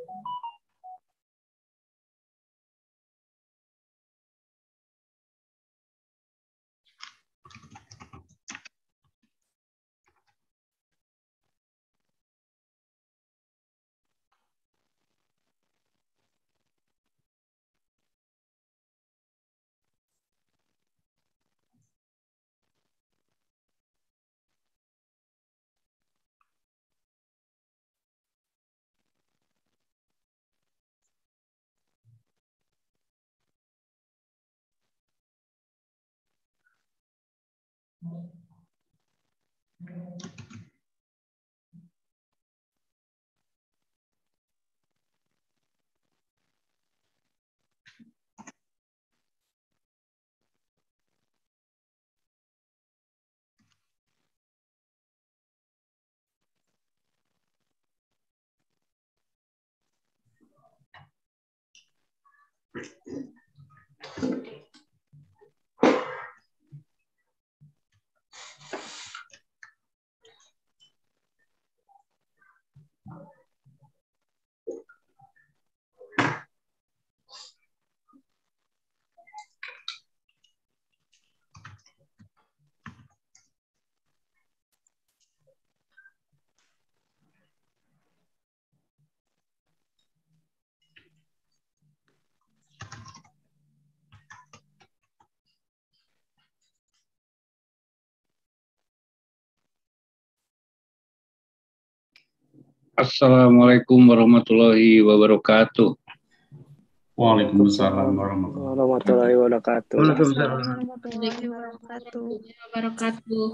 Assalamualaikum warahmatullahi wabarakatuh. Waalaikumsalam warahmatullahi wabarakatuh. Waalaikumsalam warahmatullahi wabarakatuh.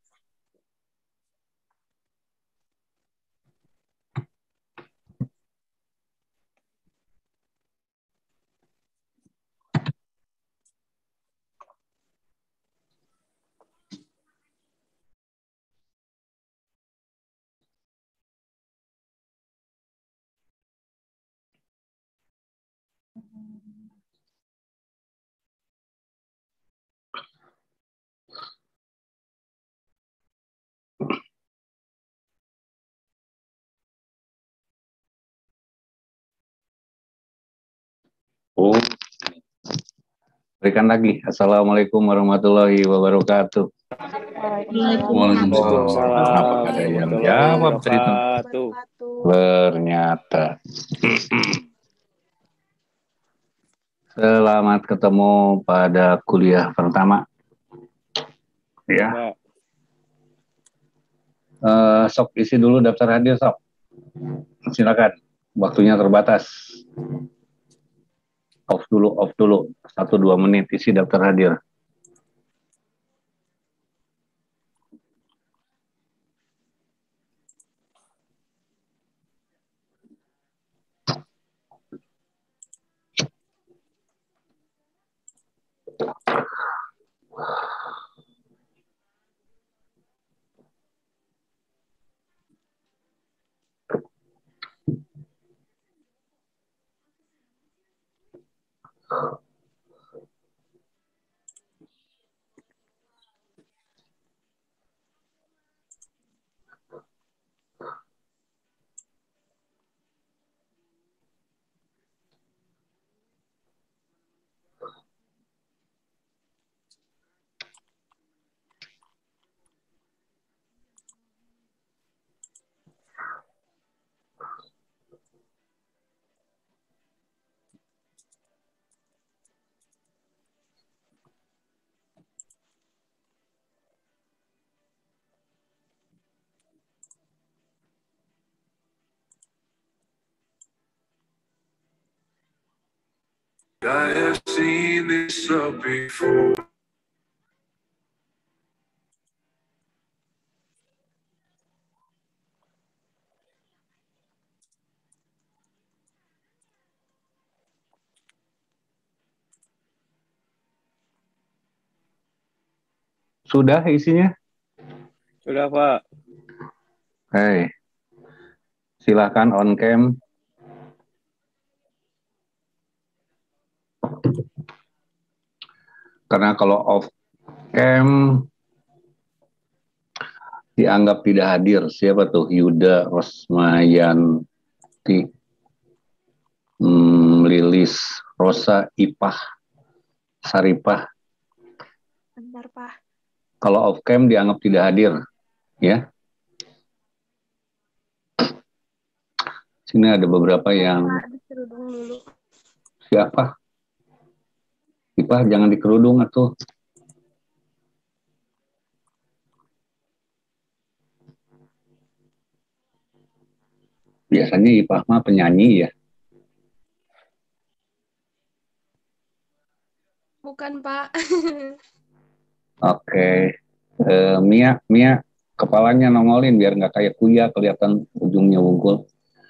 Oh, berikan lagi. Assalamualaikum warahmatullahi wabarakatuh. Waalaikumsalam. Apakah ada yang jawab tadi tuh? Ternyata. Selamat ketemu pada kuliah pertama. Ya. Sok isi dulu daftar hadir, sok. Silakan. Waktunya terbatas. Off dulu. 1-2 menit isi daftar hadir. I have seen this before. Sudah isinya? Sudah, Pak. Hey, silakan on cam. Karena kalau off cam dianggap tidak hadir. Siapa tuh? Yuda Rosmayanti. Lilis, Rosa, Ipah, Saripah. Bentar, Pak. Kalau off cam dianggap tidak hadir, ya. Sini ada beberapa yang Pak, dikerudung dulu. siapa? Ipah jangan dikerudung atuh. Biasanya Ipah mah penyanyi ya. Bukan, Pak. Oke. Mia, kepalanya nongolin biar nggak kayak kuya kelihatan ujungnya wungkul.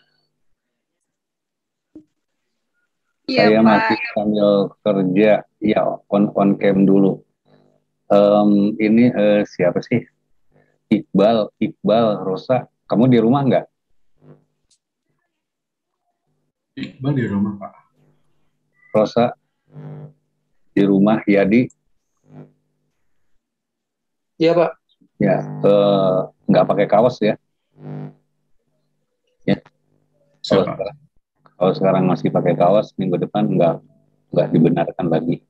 Iya, Saya Pak. masih sambil kerja, ya on cam dulu. Ini siapa sih? Iqbal, Rosa. Kamu di rumah nggak? Iqbal di rumah, Pak. Rosa di rumah, Yadi. Iya, Pak. Ya, nggak pakai kaos ya. Ya. Kalau Siapa? sekarang, kalau sekarang masih pakai kaos, minggu depan nggak dibenarkan lagi.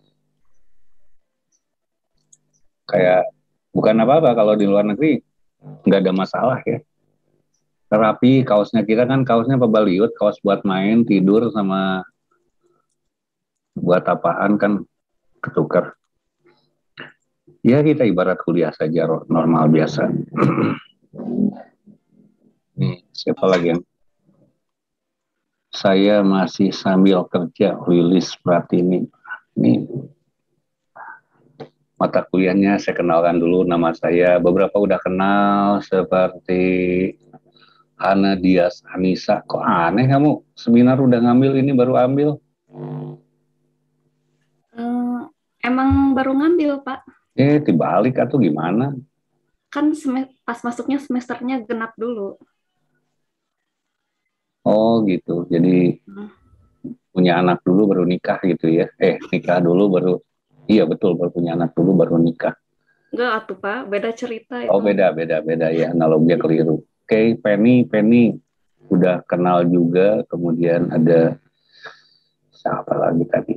Kayak bukan apa-apa kalau di luar negeri nggak ada masalah ya. Terapi kaosnya kita kan kaosnya pebaliut, kaos buat main, tidur sama buat apaan kan ketukar. Ya kita ibarat kuliah saja normal biasa. Nih, siapa lagi yang saya masih sambil kerja, Lilis Pratini. Nih, mata kuliahnya saya kenalkan dulu, nama saya. Beberapa udah kenal seperti Hana Dias Anissa. Kok aneh kamu? Seminar udah ngambil, ini baru ambil. Emang baru ngambil, Pak. Dibalik atau gimana? Kan pas masuknya semesternya genap dulu. Oh gitu, jadi punya anak dulu baru nikah gitu ya? Nikah dulu baru, iya betul, baru punya anak dulu baru nikah. Enggak atuh, Pak, beda cerita itu. Oh beda ya, analoginya keliru. Oke, Penny udah kenal juga, kemudian ada siapa lagi tadi?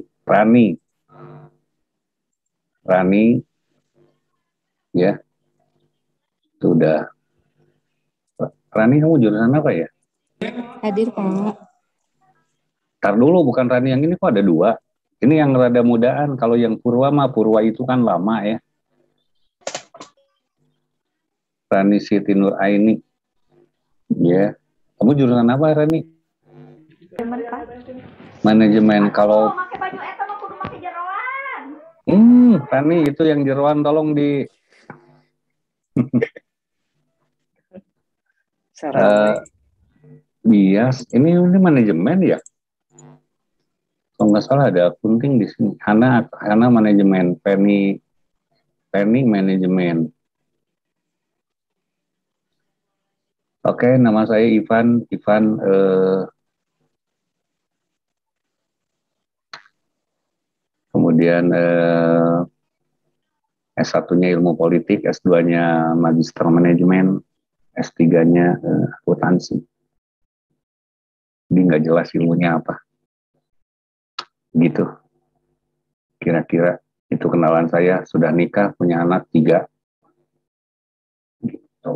Rani, ya, sudah. Rani kamu jurusan apa ya? Hadir, Pak. Ntar dulu, bukan Rani yang ini kok ada dua. Ini yang rada mudaan, kalau yang Purwa mah, Purwa itu kan lama ya. Rani Siti Nur Aini. Ya. Kamu jurusan apa, Rani? Manajemen. Kalau Rani itu yang jeroan tolong di bias. Ini manajemen ya? Kalau nggak salah ada akunting di sini. Hana manajemen, Penny manajemen. Oke, nama saya Ivan. Kemudian S1-nya ilmu politik, S2-nya magister manajemen, S3-nya akuntansi. Jadi nggak jelas ilmunya apa. Gitu. Kira-kira itu kenalan saya. Sudah nikah, punya anak 3. Gitu.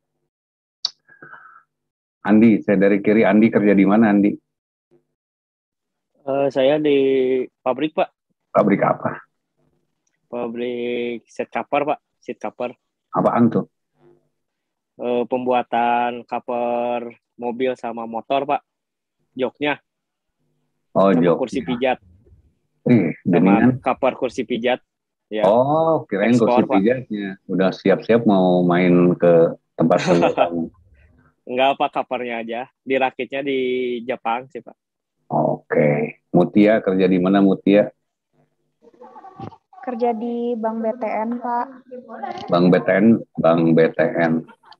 Andi, saya dari kiri. Andi kerja di mana, Andi? Saya di pabrik, Pak. Pabrik apa? Pabrik seat cover, Pak. Seat cover. Apaan tuh? Pembuatan cover mobil sama motor, Pak. Joknya. Oh, sama jok. kursi pijat. Sama cover kursi pijat. Ya. Oh, kirain Ekspor, kursi pijatnya. Udah siap-siap mau main ke tempat kerja kamu. Enggak, Pak, covernya aja. Dirakitnya di Jepang sih, Pak. Oke. Mutia kerja di mana, Mutia? Kerja di Bank BTN, Pak. Bank BTN.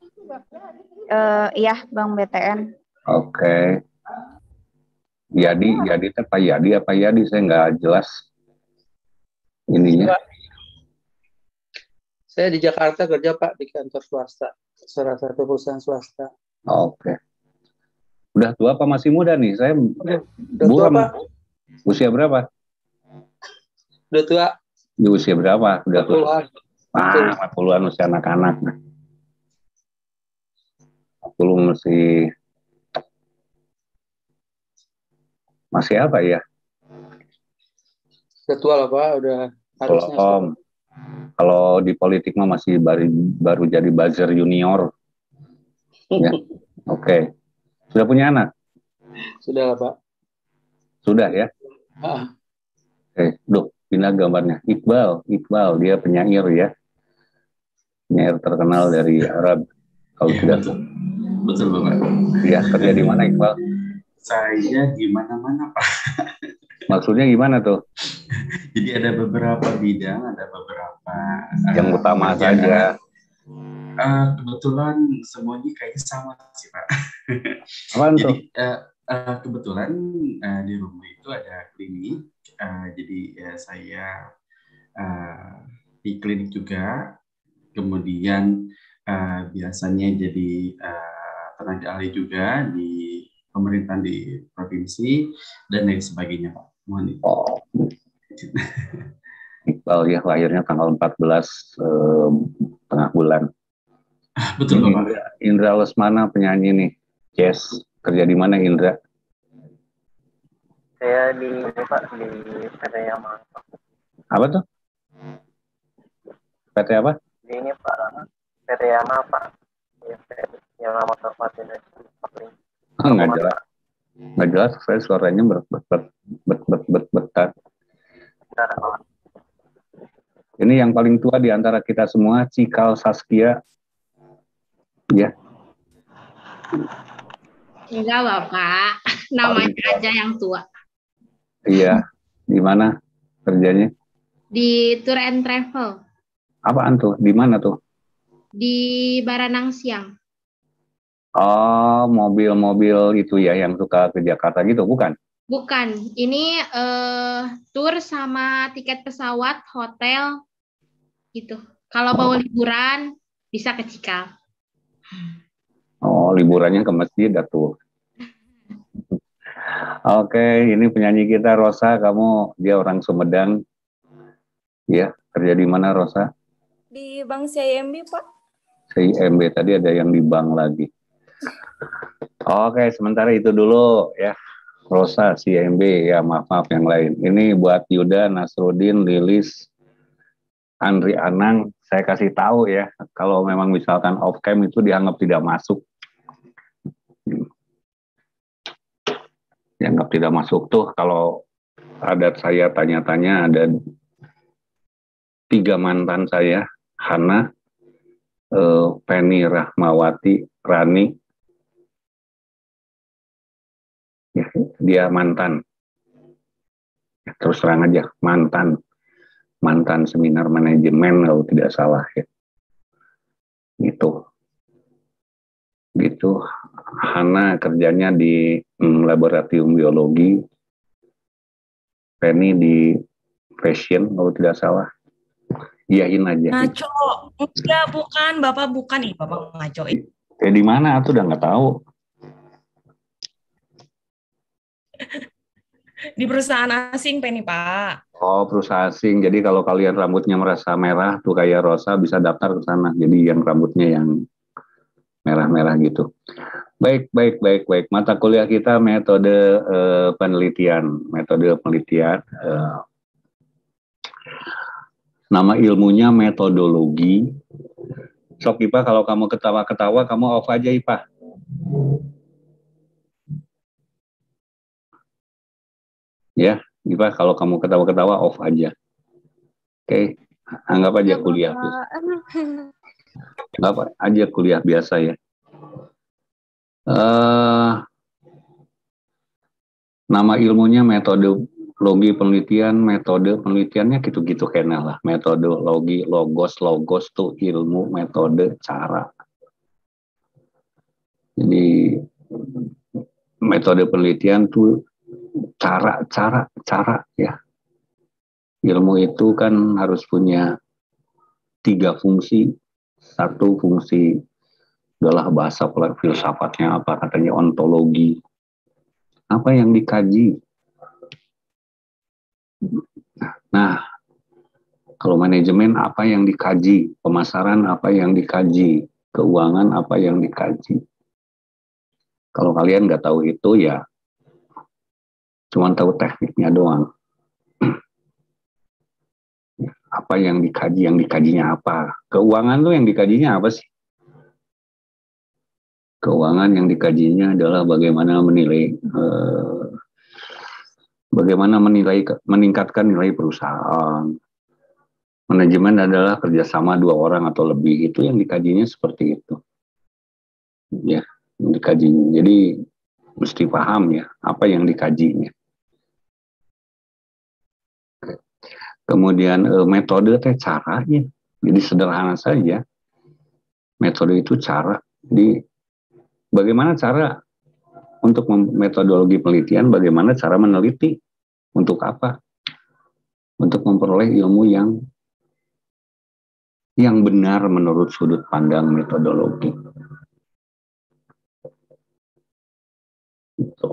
Iya, Bank BTN. Oke. Yadi Pak Yadi apa Yadi? Saya nggak jelas ininya. Saya di Jakarta kerja, Pak, di kantor swasta, salah satu perusahaan swasta. Oke. Udah tua apa masih muda nih? Saya Udah tua, buram. Pak. Usia berapa? Udah tua. Di usia berapa? Udah tua. 40-an. 40-an usia anak-anak. 40 masih apa ya? Udah tua lah, Pak. Udah harusnya. Kalau di politik mah masih baru jadi buzzer junior. Ya. Oke. Sudah punya anak? Sudah lah, Pak. Sudah ya? Pindah gambarnya. Iqbal, dia penyair ya. Penyair terkenal dari Arab. Kalau tidak. Betul Bapak. Ya, kerja di mana Iqbal? Saya di mana-mana Pak. Maksudnya gimana tuh? Jadi ada beberapa bidang, ada beberapa yang utama saja. Kebetulan semuanya kayaknya sama sih Pak. Apaan tuh? Jadi kebetulan di rumah itu ada klinik. Jadi saya di klinik juga. Kemudian biasanya jadi tenaga ahli juga di pemerintahan di provinsi dan lain sebagainya Pak. Mohon Iqbal ya lahirnya tanggal 14 tengah bulan. Betul Bapak. Indra Lesmana penyanyi nih, jazz. Kerja di mana Indra? Saya di Pak di PT Yamaha. Apa tuh? PT apa? Di ini Pak, PT Yamaha Pak. Yamaha Motor Part Indonesia. Nggak jelas. Nggak jelas. Saya suaranya berbetat. Ini yang paling tua di antara kita semua, Cikal Saskia. Ya. Enggak Bapak, namanya aja yang tua. Iya. Di mana kerjanya? Di Tour and Travel. Apaan tuh? Di mana tuh? Di Baranang Siang. Oh, mobil-mobil itu ya yang suka ke Jakarta gitu, bukan? Bukan, ini tour sama tiket pesawat, hotel, gitu. Kalau mau liburan, bisa ke Cikal. Oh, liburannya ke masjid tuh. Oke, ini penyanyi kita Rosa, dia orang Sumedang. Ya, kerja di mana Rosa? Di Bank CIMB, Pak. CIMB, tadi ada yang di bank lagi. Oke, sementara itu dulu ya. Rosa, CIMB, ya maaf yang lain. Ini buat Yuda, Nasruddin, Lilis, Andri Anang, saya kasih tahu ya, kalau memang misalkan off cam itu dianggap tidak masuk. Dianggap tidak masuk tuh kalau ada saya tanya-tanya, ada 3 mantan saya, Hana, Penny Rahmawati, Rani, ya, dia mantan. Ya, terus terang aja, mantan seminar manajemen kalau tidak salah ya. Gitu. Hana kerjanya di laboratorium biologi, Penny di fashion kalau tidak salah. Iyain aja. Ngaco. Enggak, bukan. Bapak bukan nih, Bapak ngaco. Di mana tuh udah nggak tahu. Di perusahaan asing, Penny, Pak. Oh, perusahaan asing. Jadi kalau kalian rambutnya merasa merah tuh kayak Rosa bisa daftar ke sana. Jadi yang rambutnya yang merah-merah gitu. Baik. Mata kuliah kita metode penelitian. Nama ilmunya metodologi. Sok Ipa, kalau kamu ketawa-ketawa, kamu off aja Ipa. Ya, Ipa, kalau kamu ketawa-ketawa off aja. Oke, anggap aja kuliah biasa. Anggap aja kuliah biasa ya. Nama ilmunya metodologi penelitian, metode penelitiannya gitu-gitu kayaknya lah. Metodologi, logos tuh ilmu, metode, cara. Jadi metode penelitian tuh cara ya. Ilmu itu kan harus punya 3 fungsi. 1 fungsi adalah bahasa filsafatnya apa katanya ontologi. Apa yang dikaji? Nah, kalau manajemen apa yang dikaji? Pemasaran apa yang dikaji? Keuangan apa yang dikaji? Kalau kalian nggak tahu itu ya cuma tahu tekniknya doang. Apa yang dikaji? Yang dikajinya apa? Keuangan tuh yang dikajinya apa sih? Keuangan yang dikajinya adalah bagaimana meningkatkan nilai perusahaan. Manajemen adalah kerjasama 2 orang atau lebih, itu yang dikajinya seperti itu. Ya, yang dikajinya. Jadi mesti paham ya apa yang dikajinya. Kemudian metode caranya. Jadi sederhana saja. Metode itu cara. Jadi bagaimana cara untuk metodologi penelitian, bagaimana cara meneliti, untuk apa? Untuk memperoleh ilmu yang benar menurut sudut pandang metodologi. Gitu.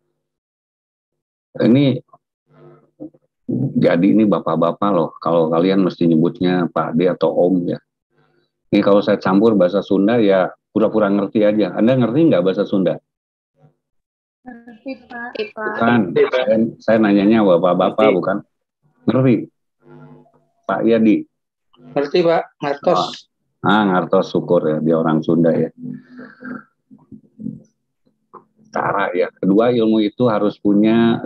Jadi ini bapak-bapak loh, kalau kalian mesti nyebutnya Pak D atau Om ya. Ini kalau saya campur bahasa Sunda ya pura-pura ngerti aja. Anda ngerti nggak bahasa Sunda? Ngerti, Pak. Bukan, saya nanyanya bapak-bapak bukan. Ngerti? Pak Yadi. Ngerti Pak, ngertos. Ngertos, syukur ya, dia orang Sunda ya. Cara ya. Kedua, ilmu itu harus punya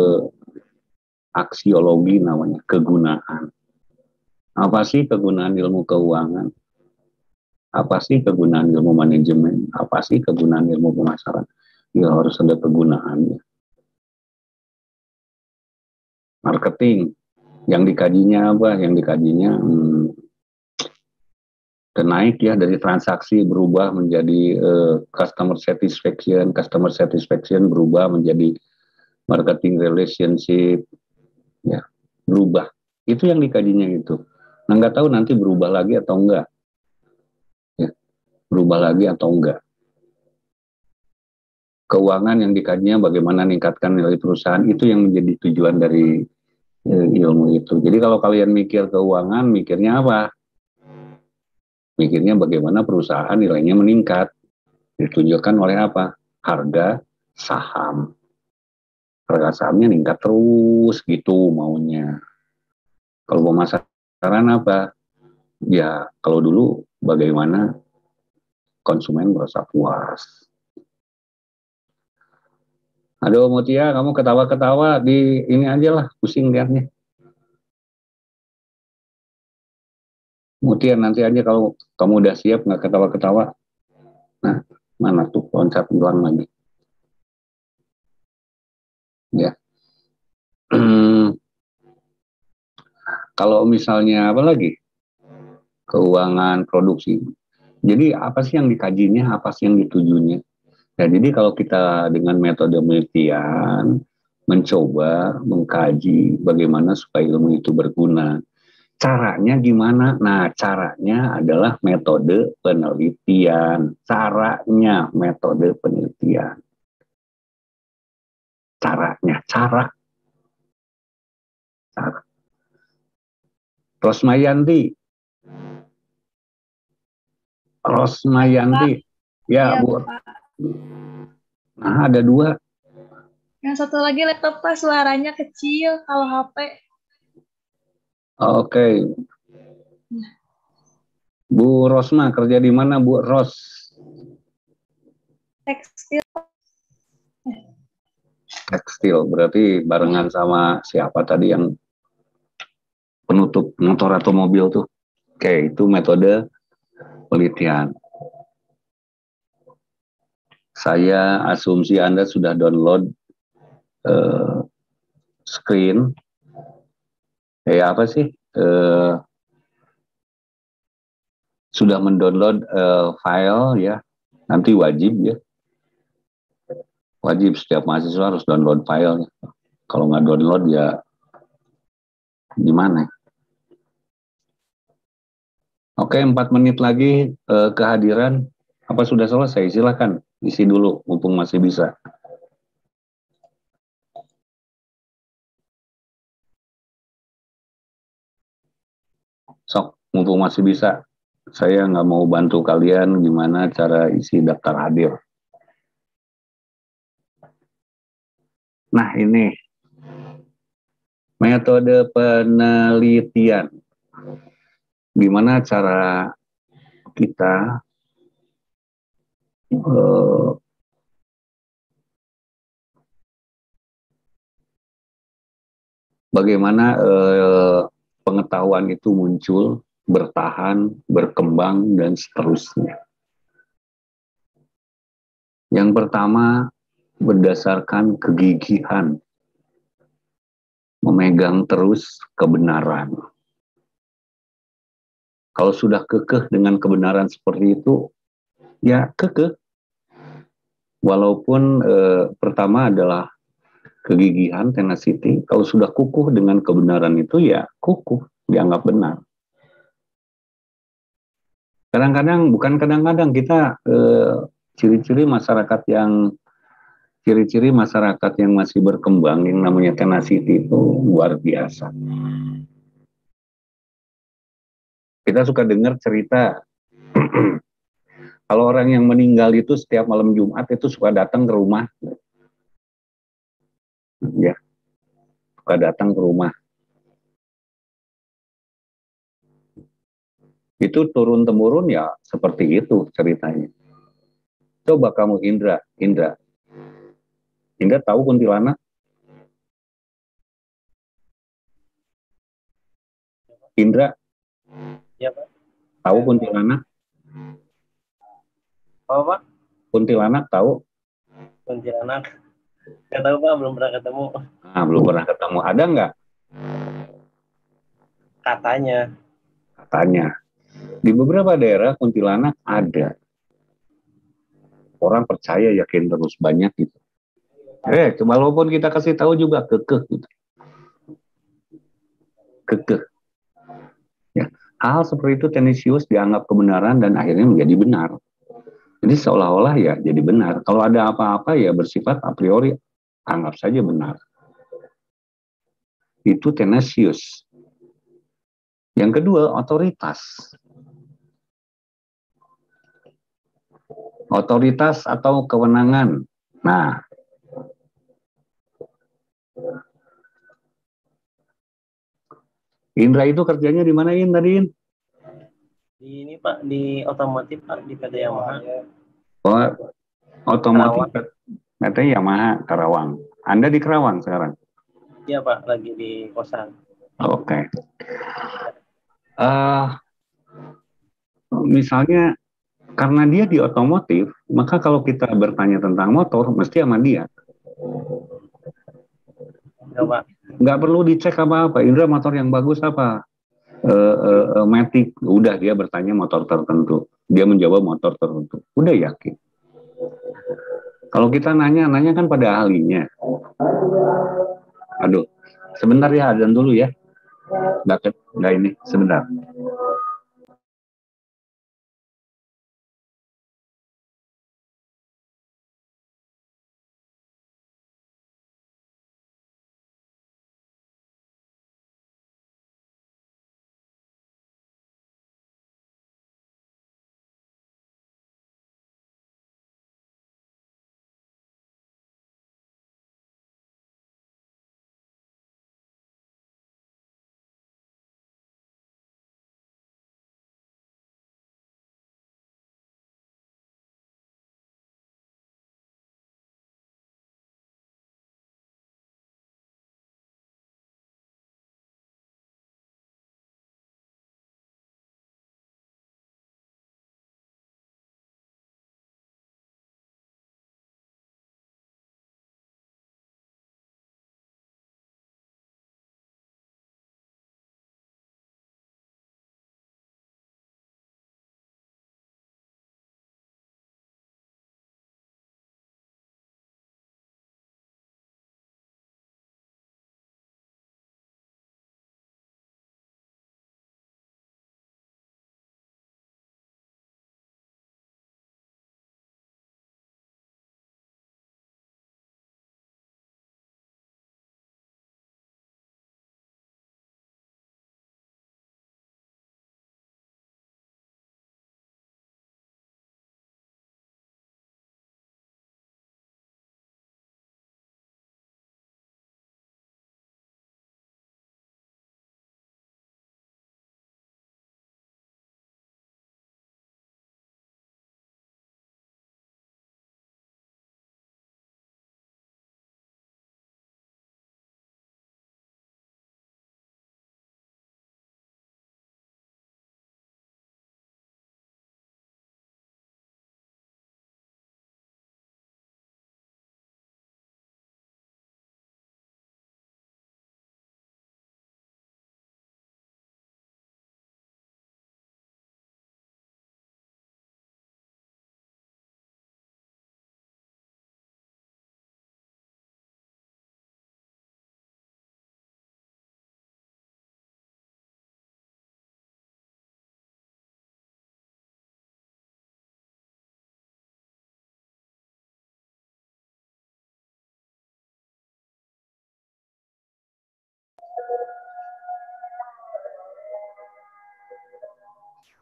aksiologi namanya, kegunaan. Apa sih kegunaan ilmu keuangan? Apa sih kegunaan ilmu manajemen? Apa sih kegunaan ilmu pemasaran? Ya harus ada kegunaannya. Marketing, yang dikajinya apa? Yang dikajinya naik ya, dari transaksi berubah menjadi customer satisfaction berubah menjadi marketing relationship, ya berubah. Itu yang dikajinya itu. Nah nggak tahu nanti berubah lagi atau enggak, ya, berubah lagi atau enggak. Keuangan yang dikajinya bagaimana meningkatkan nilai perusahaan, itu yang menjadi tujuan dari ilmu itu. Jadi kalau kalian mikir keuangan, mikirnya apa? Mikirnya bagaimana perusahaan nilainya meningkat. Ditunjukkan oleh apa? Harga saham. Harga sahamnya meningkat terus gitu maunya. Kalau pemasaran apa? Ya kalau dulu bagaimana konsumen merasa puas. Aduh Mutia, kamu ketawa-ketawa di ini aja lah, pusing liatnya. Mutia nanti aja kalau kamu udah siap nggak ketawa-ketawa. Nah, mana tuh loncat hilang lagi. Ya. Kalau misalnya apa lagi? Keuangan produksi. Jadi apa sih yang dikajinya, apa sih yang ditujunya? Nah, jadi kalau kita dengan metode penelitian mencoba mengkaji bagaimana supaya ilmu itu berguna. Caranya gimana? Nah, caranya adalah metode penelitian. Caranya metode penelitian. Cara. Rosmayanti. Ya, Bu. Pak. Nah, ada 2. Yang satu lagi laptop Pak, suaranya kecil kalau HP. Oke. Bu Rosma kerja di mana, Bu Ros? Tekstil. Tekstil, berarti barengan sama siapa tadi yang penutup motor atau mobil tuh? Oke, itu metode penelitian. Saya asumsi Anda sudah download screen. Apa sih? Sudah mendownload file ya. Nanti wajib ya. Wajib setiap mahasiswa harus download file. Kalau nggak download ya gimana? Oke, 4 menit lagi kehadiran. Apa sudah selesai? Silakan isi dulu, mumpung masih bisa. Sok, mumpung masih bisa, saya nggak mau bantu kalian gimana cara isi daftar hadir. Nah, ini metode penelitian. Gimana cara kita bagaimana pengetahuan itu muncul, bertahan, berkembang, dan seterusnya. Yang pertama, berdasarkan kegigihan, memegang terus kebenaran. Kalau sudah kekeh dengan kebenaran seperti itu, ya kekeh. Walaupun pertama adalah kegigihan, tenacity. Kalau sudah kukuh dengan kebenaran itu, ya kukuh, dianggap benar. Kadang-kadang, bukan kadang-kadang, kita ciri-ciri masyarakat yang masih berkembang, yang namanya tenacity itu luar biasa. Kita suka dengar cerita, kalau orang yang meninggal itu setiap malam Jumat itu suka datang ke rumah. Ya, suka datang ke rumah. Itu turun-temurun ya seperti itu ceritanya. Coba kamu Indra tahu kuntilanak? Indra, Ya, Pak. tahu kuntilanak? Apa, Pak? Kuntilanak tahu? Kuntilanak. Nggak tahu, Pak. Belum pernah ketemu. Nah, belum pernah ketemu. Ada nggak? Katanya. Katanya. Di beberapa daerah kuntilanak ada. Orang percaya, yakin terus, banyak gitu. Walaupun kita kasih tahu juga kekeh gitu. Kekeh. Ya. Hal seperti itu tendensius dianggap kebenaran dan akhirnya menjadi benar. Jadi seolah-olah ya jadi benar. Kalau ada apa-apa ya bersifat a priori, anggap saja benar. Itu tendensius. Yang kedua, otoritas. Otoritas atau kewenangan. Nah, Indra itu kerjanya di mana, tadi? Di ini, Pak. Di otomotif, Pak. Di PT Yamaha. Oh, otomotif PT Yamaha Karawang. Anda di Karawang sekarang? Iya, Pak. Lagi di kosan. Oke. Misalnya, karena dia di otomotif, maka kalau kita bertanya tentang motor, mesti sama dia. Ya, Pak. Nggak perlu dicek apa-apa. Indra, motor yang bagus apa? Matic. Udah, dia bertanya motor tertentu. Dia menjawab motor tertentu. Udah yakin. Kalau kita nanya kan pada ahlinya. Aduh, sebentar ya, azan dulu ya. Nggak ini, sebentar.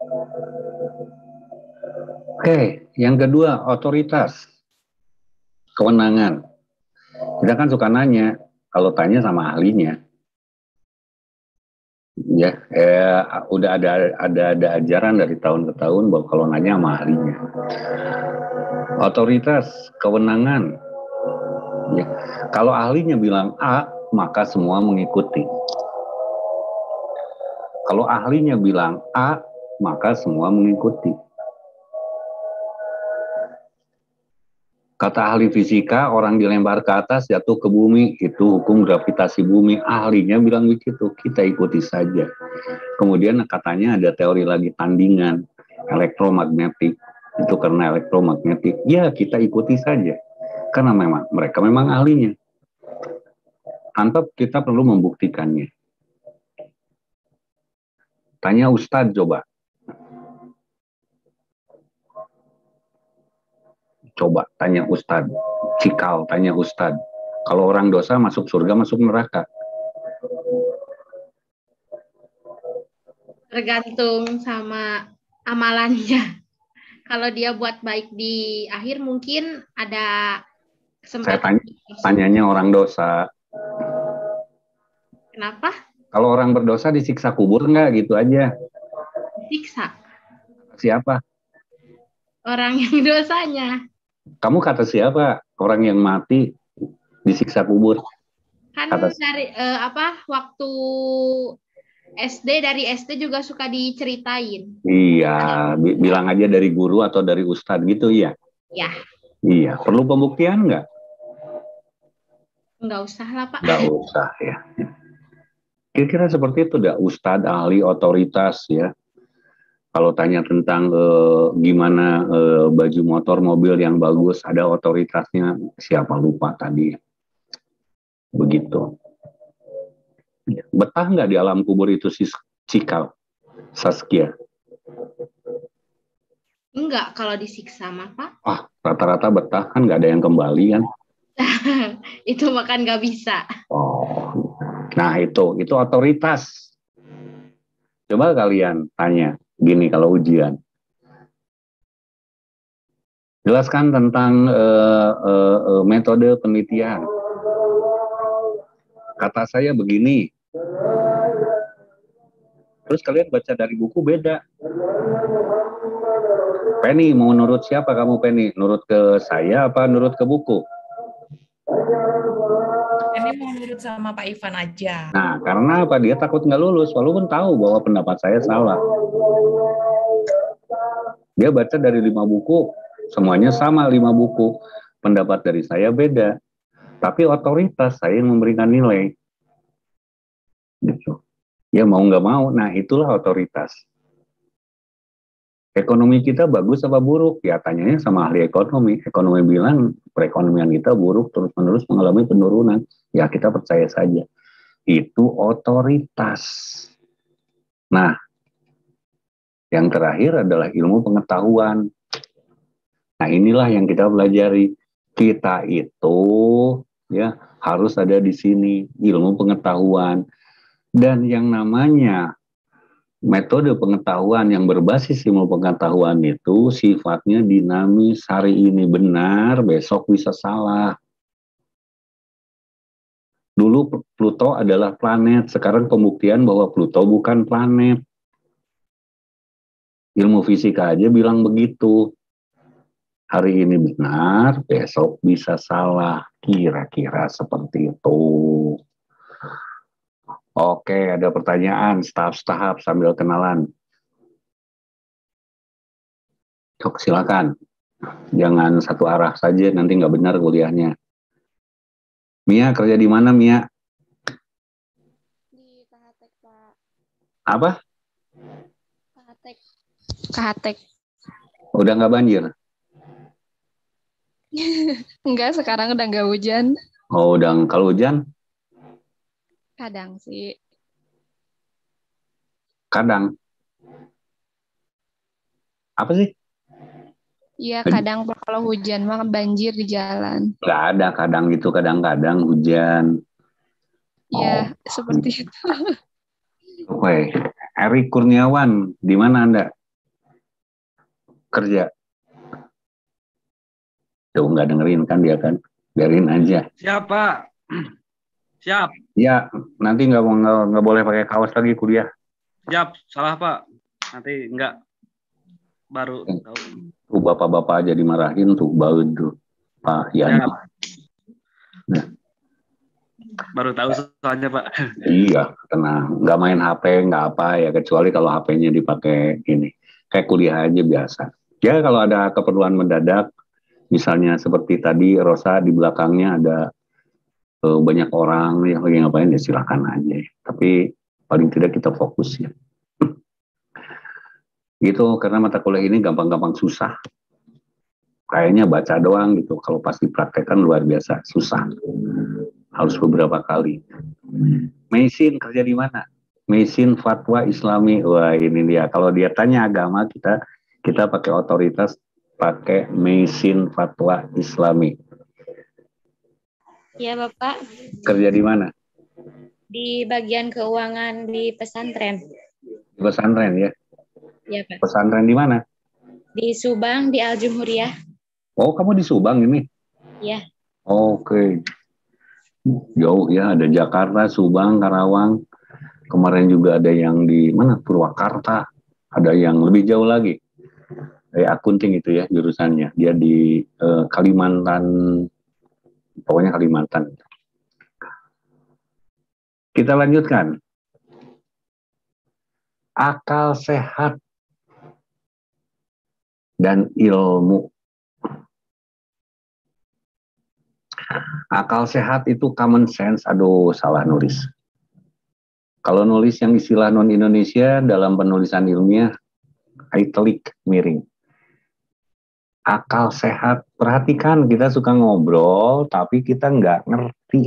Oke, yang kedua, otoritas, kewenangan. Kita kan suka nanya, kalau tanya sama ahlinya, ya, udah ada ajaran dari tahun ke tahun bahwa kalau nanya sama ahlinya. Otoritas, kewenangan. Ya, kalau ahlinya bilang A, maka semua mengikuti. Kalau ahlinya bilang A, maka semua mengikuti. Kata ahli fisika, orang dilempar ke atas jatuh ke bumi, itu hukum gravitasi bumi. Ahlinya bilang begitu, kita ikuti saja. Kemudian katanya ada teori lagi tandingan, elektromagnetik. Itu karena elektromagnetik. Ya, kita ikuti saja. Karena mereka memang ahlinya. Tanpa kita perlu membuktikannya. Tanya Ustadz coba. Coba tanya Ustadz, cikal tanya Ustadz. Kalau orang dosa masuk surga, masuk neraka. Tergantung sama amalannya. Kalau dia buat baik di akhir mungkin ada kesempatan. Saya tanyanya orang dosa. Kenapa? Kalau orang berdosa disiksa kubur nggak gitu aja? Disiksa. Siapa? Orang yang dosanya. Kamu kata siapa? Orang yang mati disiksa kubur. Kan dari waktu SD, dari SD juga suka diceritain. Iya, bilang aja dari guru atau dari ustadz gitu ya. Ya. Iya, perlu pembuktian nggak? Nggak usah lah Pak. Nggak usah ya. Kira-kira seperti itu dah, ustadz, ahli, otoritas ya. Kalau tanya tentang gimana baju motor, mobil yang bagus, ada otoritasnya, siapa lupa tadi. Begitu. Betah nggak di alam kubur itu si Cikal, Saskia? Enggak, kalau disiksa mah Pak. Rata-rata betah kan, nggak ada yang kembali kan? Itu makan nggak bisa. Oh, nah itu otoritas. Coba kalian tanya. Gini kalau ujian, jelaskan tentang metode penelitian. Kata saya begini, terus kalian baca dari buku beda. Penny, mau nurut siapa kamu Penny? Nurut ke saya apa nurut ke buku? Ini mau nurut sama Pak Ivan aja. Nah, karena apa? Dia takut nggak lulus, walaupun tahu bahwa pendapat saya salah. Dia baca dari 5 buku, semuanya sama 5 buku. Pendapat dari saya beda. Tapi otoritas saya yang memberikan nilai. Gitu. Ya mau nggak mau, nah itulah otoritas. Ekonomi kita bagus apa buruk? Ya tanyanya sama ahli ekonomi. Ekonomi bilang perekonomian kita buruk, terus-menerus mengalami penurunan. Ya kita percaya saja. Itu otoritas. Nah, yang terakhir adalah ilmu pengetahuan. Nah, inilah yang kita pelajari. Kita itu ya harus ada di sini, ilmu pengetahuan. Dan yang namanya metode pengetahuan yang berbasis ilmu pengetahuan itu sifatnya dinamis. Hari ini benar, besok bisa salah. Dulu Pluto adalah planet, sekarang pembuktian bahwa Pluto bukan planet. Ilmu fisika aja bilang begitu. Hari ini benar, besok bisa salah. Kira-kira seperti itu. Oke, ada pertanyaan, tahap-tahap sambil kenalan. Cok, silakan. Jangan satu arah saja, nanti nggak benar kuliahnya. Mia, kerja di mana, Mia? Di Kahatek, Pak. Apa? Kahatek. Udah nggak banjir? Enggak, sekarang udah nggak hujan. Oh, udah. Kalau hujan? Kadang sih. Kadang. Apa sih? Iya, kadang kalau hujan mah banjir di jalan. Nggak ada kadang gitu, kadang-kadang hujan. Iya, seperti itu. Oke. Erik Kurniawan, di mana Anda? kerja. Tuh nggak dengerin kan dia kan, biarin aja. Siap, Pak. Siap. Ya, nanti nggak boleh pakai kaos lagi kuliah. Siap, salah Pak. Nanti enggak baru tahu. Tuh bapak-bapak aja dimarahin tuh, bau tuh Pak Yani. Nah. Baru tahu soalnya Pak. Iya, tenang. Nggak main HP, nggak apa ya, kecuali kalau HP-nya dipakai ini. Kayak kuliah aja biasa. Ya kalau ada keperluan mendadak, misalnya seperti tadi Rosa di belakangnya ada banyak orang yang lagi ngapain ya silakan aja. Tapi paling tidak kita fokus ya. Gitu, karena mata kuliah ini gampang-gampang susah. Kayaknya baca doang gitu. Kalau pas dipraktekkan luar biasa susah. Harus beberapa kali. Mesin kerja di mana? Mesin Fatwa Islami. Wah ini dia. Kalau dia tanya agama kita pakai otoritas, pakai Mesin Fatwa Islami. Ya Bapak. Kerja di mana? Di bagian keuangan di pesantren. Di pesantren ya? Ya Pak. Pesantren di mana? Di Subang, di Al Jumhuriyah. Oh kamu di Subang ini? Ya. Oke. Jauh ya, ada Jakarta, Subang, Karawang. Kemarin juga ada yang di mana? Purwakarta. Ada yang lebih jauh lagi. Kayak akunting itu ya jurusannya. Dia di Kalimantan. Pokoknya Kalimantan. Kita lanjutkan. Akal sehat dan ilmu. Akal sehat itu common sense. Aduh, salah nulis. Kalau nulis yang istilah non-Indonesia dalam penulisan ilmiah, italic, miring. Akal sehat, perhatikan kita suka ngobrol, tapi kita nggak ngerti.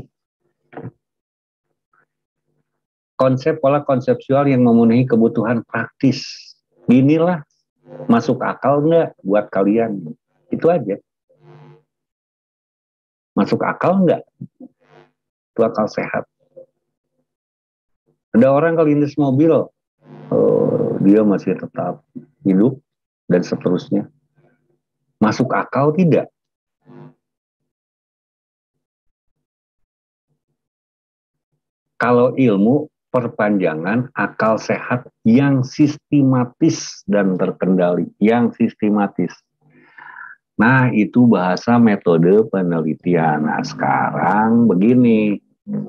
Konsep pola konseptual yang memenuhi kebutuhan praktis. Inilah masuk akal nggak buat kalian? Itu aja. Masuk akal nggak? Itu akal sehat. Ada orang kelindes mobil, dia masih tetap hidup dan seterusnya. Masuk akal tidak? Kalau ilmu perpanjangan akal sehat yang sistematis dan terkendali, yang sistematis. Nah, itu bahasa metode penelitian. Nah, sekarang begini.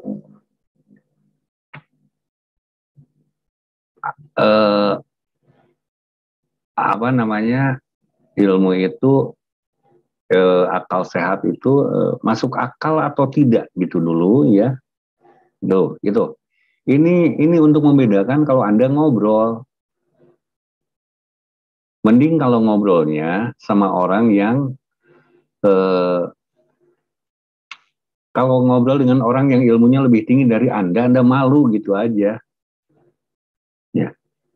Apa namanya? Ilmu itu akal sehat itu masuk akal atau tidak gitu dulu ya. Tuh, gitu. Ini untuk membedakan kalau Anda ngobrol. Mending kalau ngobrolnya sama orang yang kalau ngobrol dengan orang yang ilmunya lebih tinggi dari Anda malu gitu aja. Ya.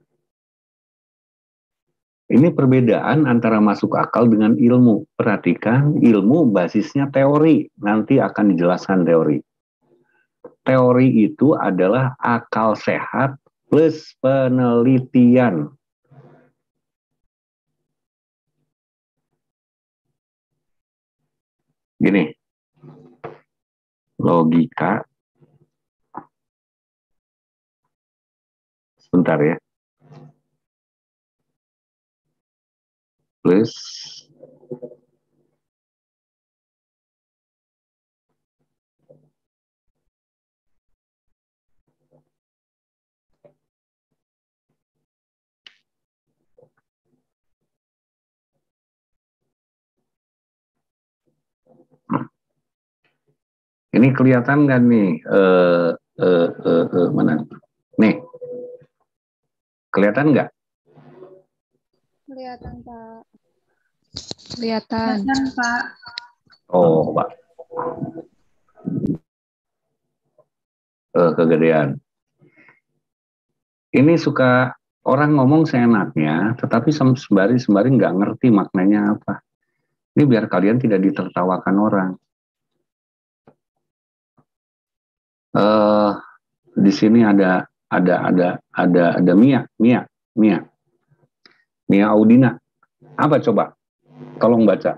Ini perbedaan antara masuk akal dengan ilmu. Perhatikan, ilmu basisnya teori. Nanti akan dijelaskan teori. Teori itu adalah akal sehat plus penelitian. Gini, logika. Sebentar ya. Plus ini kelihatan nggak nih? Mana? Nih, kelihatan nggak? Kelihatan, Pak. Kelihatan. Kelihatan, Pak. Oh, Pak. Kegedean. Ini suka orang ngomong seenaknya, tetapi sembari nggak ngerti maknanya apa. Ini biar kalian tidak ditertawakan orang. Di sini ada Mia Audina. Apa coba? Tolong baca.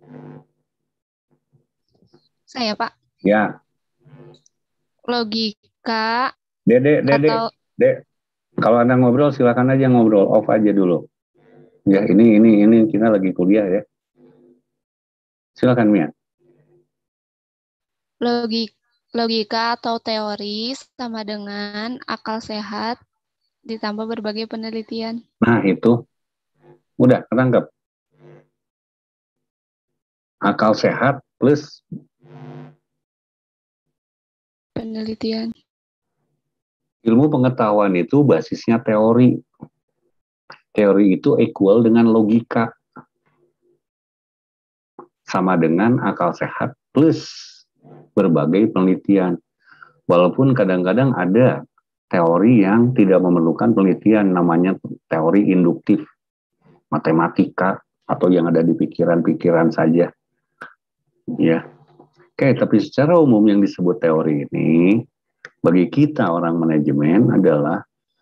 Saya, Pak. Ya, Logika Dek. atau Dek. Kalau Anda ngobrol silakan aja ngobrol, off aja dulu. Ya, ini kita lagi kuliah ya. Silakan Mia. logika atau teori sama dengan akal sehat ditambah berbagai penelitian. Nah, itu udah ketangkep. Akal sehat plus Penelitian. ilmu pengetahuan itu basisnya teori. Teori itu equal dengan logika. Sama dengan akal sehat plus berbagai penelitian. Walaupun kadang-kadang ada teori yang tidak memerlukan penelitian, namanya teori induktif, matematika, atau yang ada di pikiran-pikiran saja. Ya. Oke, tapi secara umum yang disebut teori ini, bagi kita orang manajemen adalah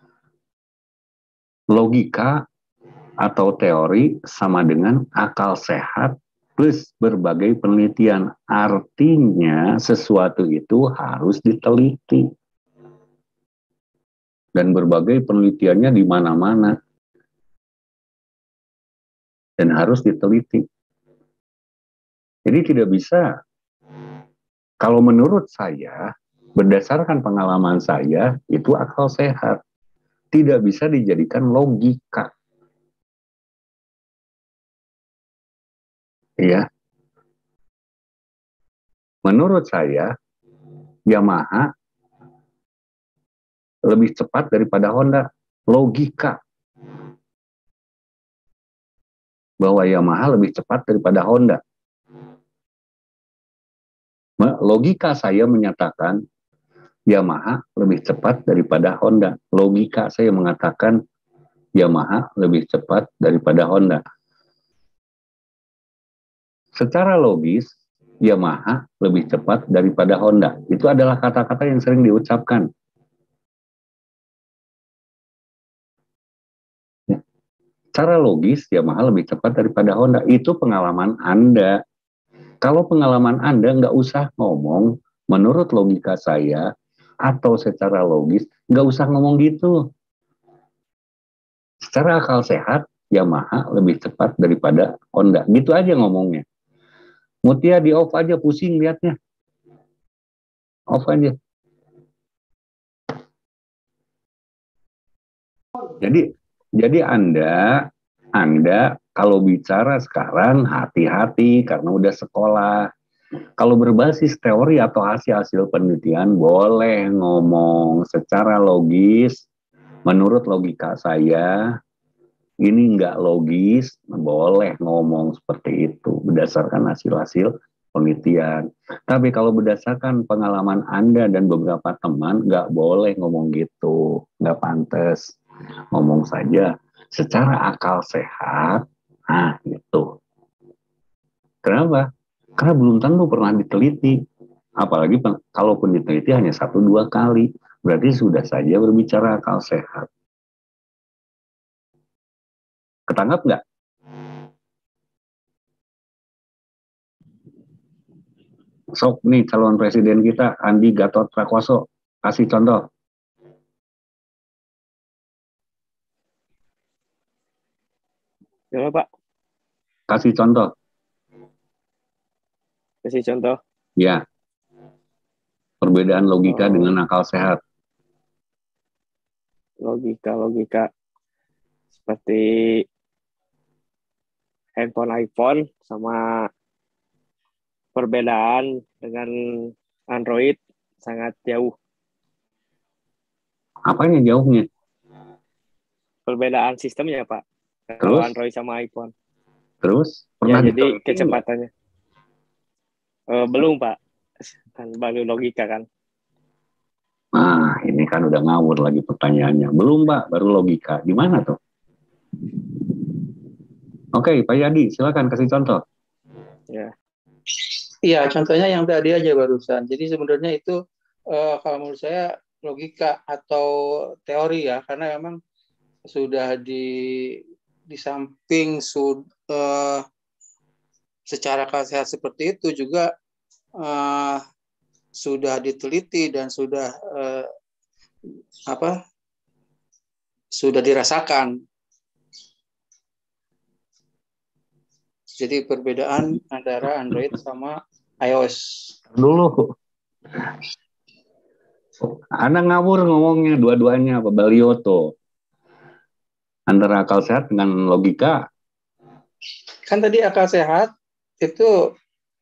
logika atau teori sama dengan akal sehat plus berbagai penelitian. Artinya sesuatu itu harus diteliti. Dan berbagai penelitiannya di mana-mana. Dan harus diteliti. Jadi tidak bisa. Kalau menurut saya, berdasarkan pengalaman saya, itu akal sehat. Tidak bisa dijadikan logika. Ya. Menurut saya, Yamaha lebih cepat daripada Honda. Logika. Bahwa Yamaha lebih cepat daripada Honda. Logika saya menyatakan Yamaha lebih cepat daripada Honda. Logika saya mengatakan Yamaha lebih cepat daripada Honda. Secara logis, Yamaha lebih cepat daripada Honda. Itu adalah kata-kata yang sering diucapkan. Secara logis, Yamaha lebih cepat daripada Honda. Itu pengalaman Anda. Kalau pengalaman Anda nggak usah ngomong, menurut logika saya, atau secara logis, nggak usah ngomong gitu. Secara akal sehat, Yamaha lebih cepat daripada Honda. Gitu aja ngomongnya. Mutia di off aja, pusing liatnya. Off aja. Jadi Anda kalau bicara sekarang hati-hati karena udah sekolah. Kalau berbasis teori atau hasil-hasil penelitian boleh ngomong secara logis. Menurut logika saya ini nggak logis, boleh ngomong seperti itu berdasarkan hasil-hasil penelitian. Tapi kalau berdasarkan pengalaman Anda dan beberapa teman, nggak boleh ngomong gitu, nggak pantas. Ngomong saja secara akal sehat, nah gitu. Kenapa? Karena belum tentu pernah diteliti. Apalagi kalaupun diteliti hanya 1-2 kali. Berarti sudah saja berbicara akal sehat. Ketangkap nggak? Sok nih calon presiden kita, Andi Gatot Prakoso. Kasih contoh. Ya, Pak. Kasih contoh. Kasih contoh. Ya. Perbedaan logika dengan akal sehat. Logika seperti handphone iPhone sama perbedaan dengan Android sangat jauh. Apanya jauhnya? Perbedaan sistemnya, Pak. Kalau Android sama iPhone. Terus? Ya, jadi kecepatannya. Belum, Pak. Kan baru logika kan. Nah, ini kan udah ngawur lagi pertanyaannya. Belum, Pak, baru logika. Gimana tuh? Oke, Pak Yadi, silakan kasih contoh. Ya. Iya, contohnya yang tadi aja barusan. Jadi sebenarnya itu kalau menurut saya logika atau teori ya, karena memang sudah di samping secara akal sehat seperti itu juga sudah diteliti dan sudah sudah dirasakan. Jadi perbedaan antara Android sama iOS. Dulu. Anda ngawur ngomongnya dua-duanya apa Balioto. Antara akal sehat dengan logika. Kan tadi akal sehat itu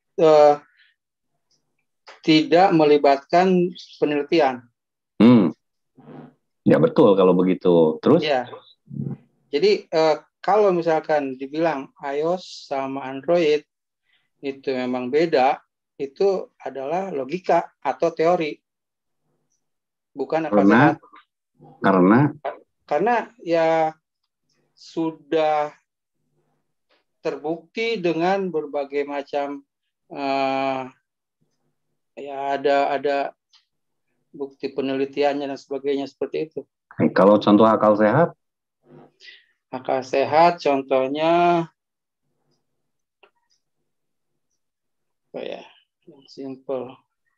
tidak melibatkan penelitian. Ya betul kalau begitu. Terus? Ya. Jadi kalau misalkan dibilang iOS sama Android itu memang beda, itu adalah logika atau teori, bukan akal sehat. Karena ya sudah terbukti dengan berbagai macam ya ada bukti penelitiannya dan sebagainya seperti itu. Kalau contoh akal sehat? Akal sehat contohnya apa ya? Yang simple.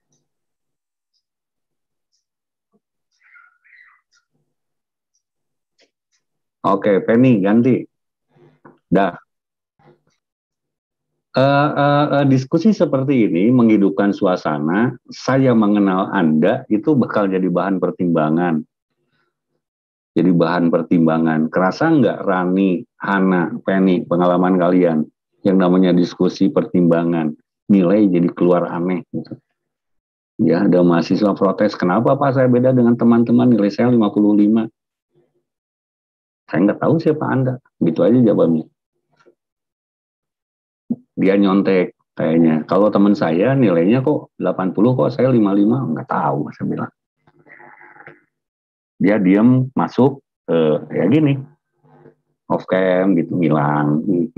Oke, Penny ganti. Dah. Diskusi seperti ini menghidupkan suasana. Saya mengenal Anda itu bakal jadi bahan pertimbangan. Jadi bahan pertimbangan. Kerasa nggak Rani, Hana, Penny, pengalaman kalian yang namanya diskusi pertimbangan, nilai jadi keluar aneh gitu. Ya, ada mahasiswa protes, kenapa Pak saya beda dengan teman-teman, nilai saya 55. Saya nggak tahu siapa Anda. Gitu aja jawabannya. Dia nyontek kayaknya. Kalau teman saya nilainya kok 80, kok saya 55, nggak tahu saya bilang. Dia diam masuk ya gini off cam gitu, ngilang.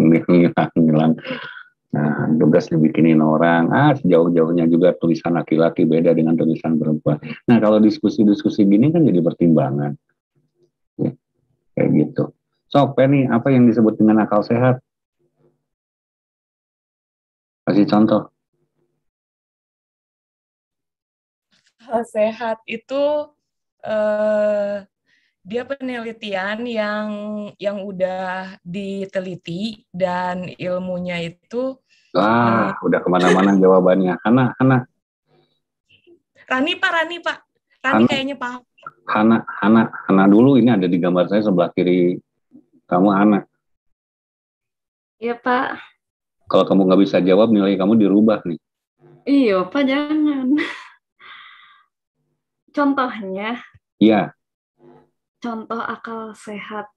Nah, tugas dibikinin orang, sejauh-jauhnya juga tulisan laki-laki beda dengan tulisan perempuan. Nah, kalau diskusi-diskusi gini kan jadi pertimbangan. Ya, kayak gitu. So, Penny, apa yang disebut dengan akal sehat? Kasih contoh. Akal sehat itu dia penelitian yang udah diteliti dan ilmunya itu Udah kemana-mana jawabannya. Hana. Rani Pak. Kayaknya paham. Hana dulu, ini ada di gambar saya sebelah kiri kamu, Hana. Iya Pak. Kalau kamu nggak bisa jawab, nilai kamu dirubah nih. Iya Pak, jangan. Contohnya? Iya. Contoh akal sehat.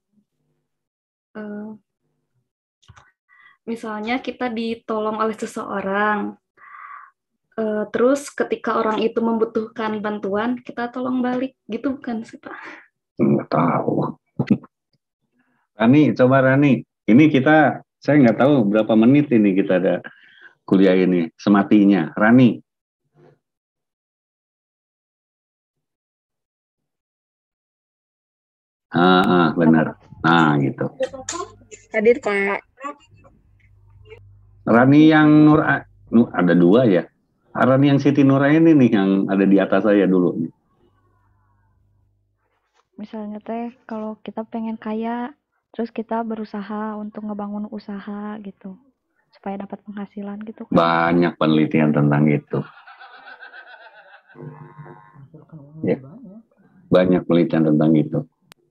Misalnya kita ditolong oleh seseorang. Terus ketika orang itu membutuhkan bantuan, kita tolong balik. Gitu bukan sih Pak? Nggak tahu. Rani, coba Rani. Ini saya nggak tahu berapa menit ini kita ada kuliah ini. Sematinya. Rani. Benar. Nah, gitu. Hadir, Pak. Rani yang ada dua ya. Rani yang Siti Nuraini nih yang ada di atas saya dulu. Misalnya teh, kalau kita pengen kaya, terus kita berusaha untuk ngebangun usaha gitu, supaya dapat penghasilan gitu. Banyak penelitian tentang itu. Ya. Banyak penelitian tentang itu.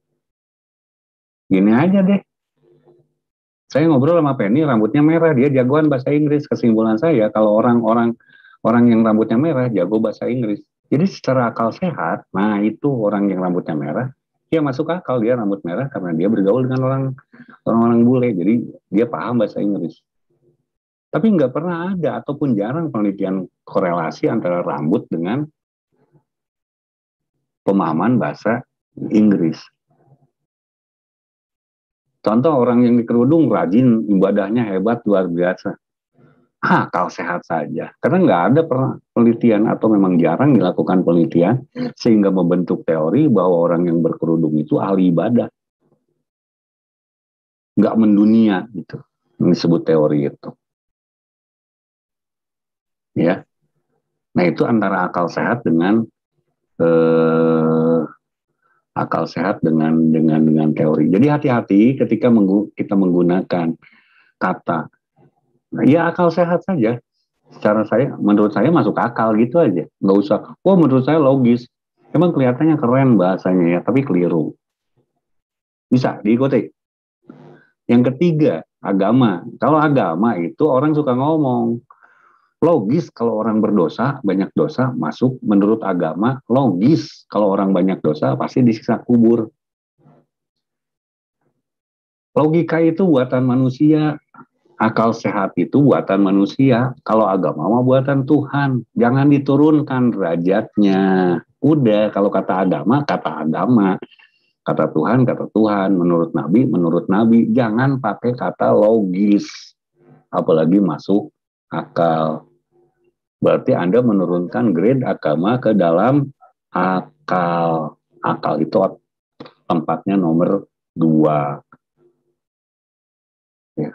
Gini aja deh. Saya ngobrol sama Penny, rambutnya merah, dia jagoan bahasa Inggris. Kesimpulan saya, kalau orang yang rambutnya merah, jago bahasa Inggris. Jadi secara akal sehat, nah itu orang yang rambutnya merah, dia masuk akal, dia rambut merah karena dia bergaul dengan orang-orang bule. Jadi dia paham bahasa Inggris. Tapi nggak pernah ada ataupun jarang penelitian korelasi antara rambut dengan pemahaman bahasa Inggris. Contoh orang yang dikerudung rajin, ibadahnya hebat, luar biasa. Akal sehat saja. Karena nggak ada penelitian atau memang jarang dilakukan penelitian sehingga membentuk teori bahwa orang yang berkerudung itu ahli ibadah. nggak mendunia gitu. Ini disebut teori itu. Ya. Nah, itu antara akal sehat dengan teori. Jadi hati-hati ketika kita menggunakan kata. Nah, ya akal sehat saja. Menurut saya masuk akal gitu aja. Nggak usah, menurut saya logis. Emang kelihatannya keren bahasanya ya, tapi keliru. Bisa diikuti. Yang ketiga, agama. Kalau agama itu orang suka ngomong. Logis kalau orang berdosa, banyak dosa, masuk menurut agama. Logis kalau orang banyak dosa, pasti disiksa kubur. Logika itu buatan manusia. Akal sehat itu buatan manusia. Kalau agama mah buatan Tuhan. Jangan diturunkan derajatnya. Udah, kalau kata agama, kata agama. Kata Tuhan, kata Tuhan. Menurut Nabi. Jangan pakai kata logis. Apalagi masuk akal. Berarti Anda menurunkan grade agama ke dalam akal. Akal itu tempatnya nomor 2. Ya.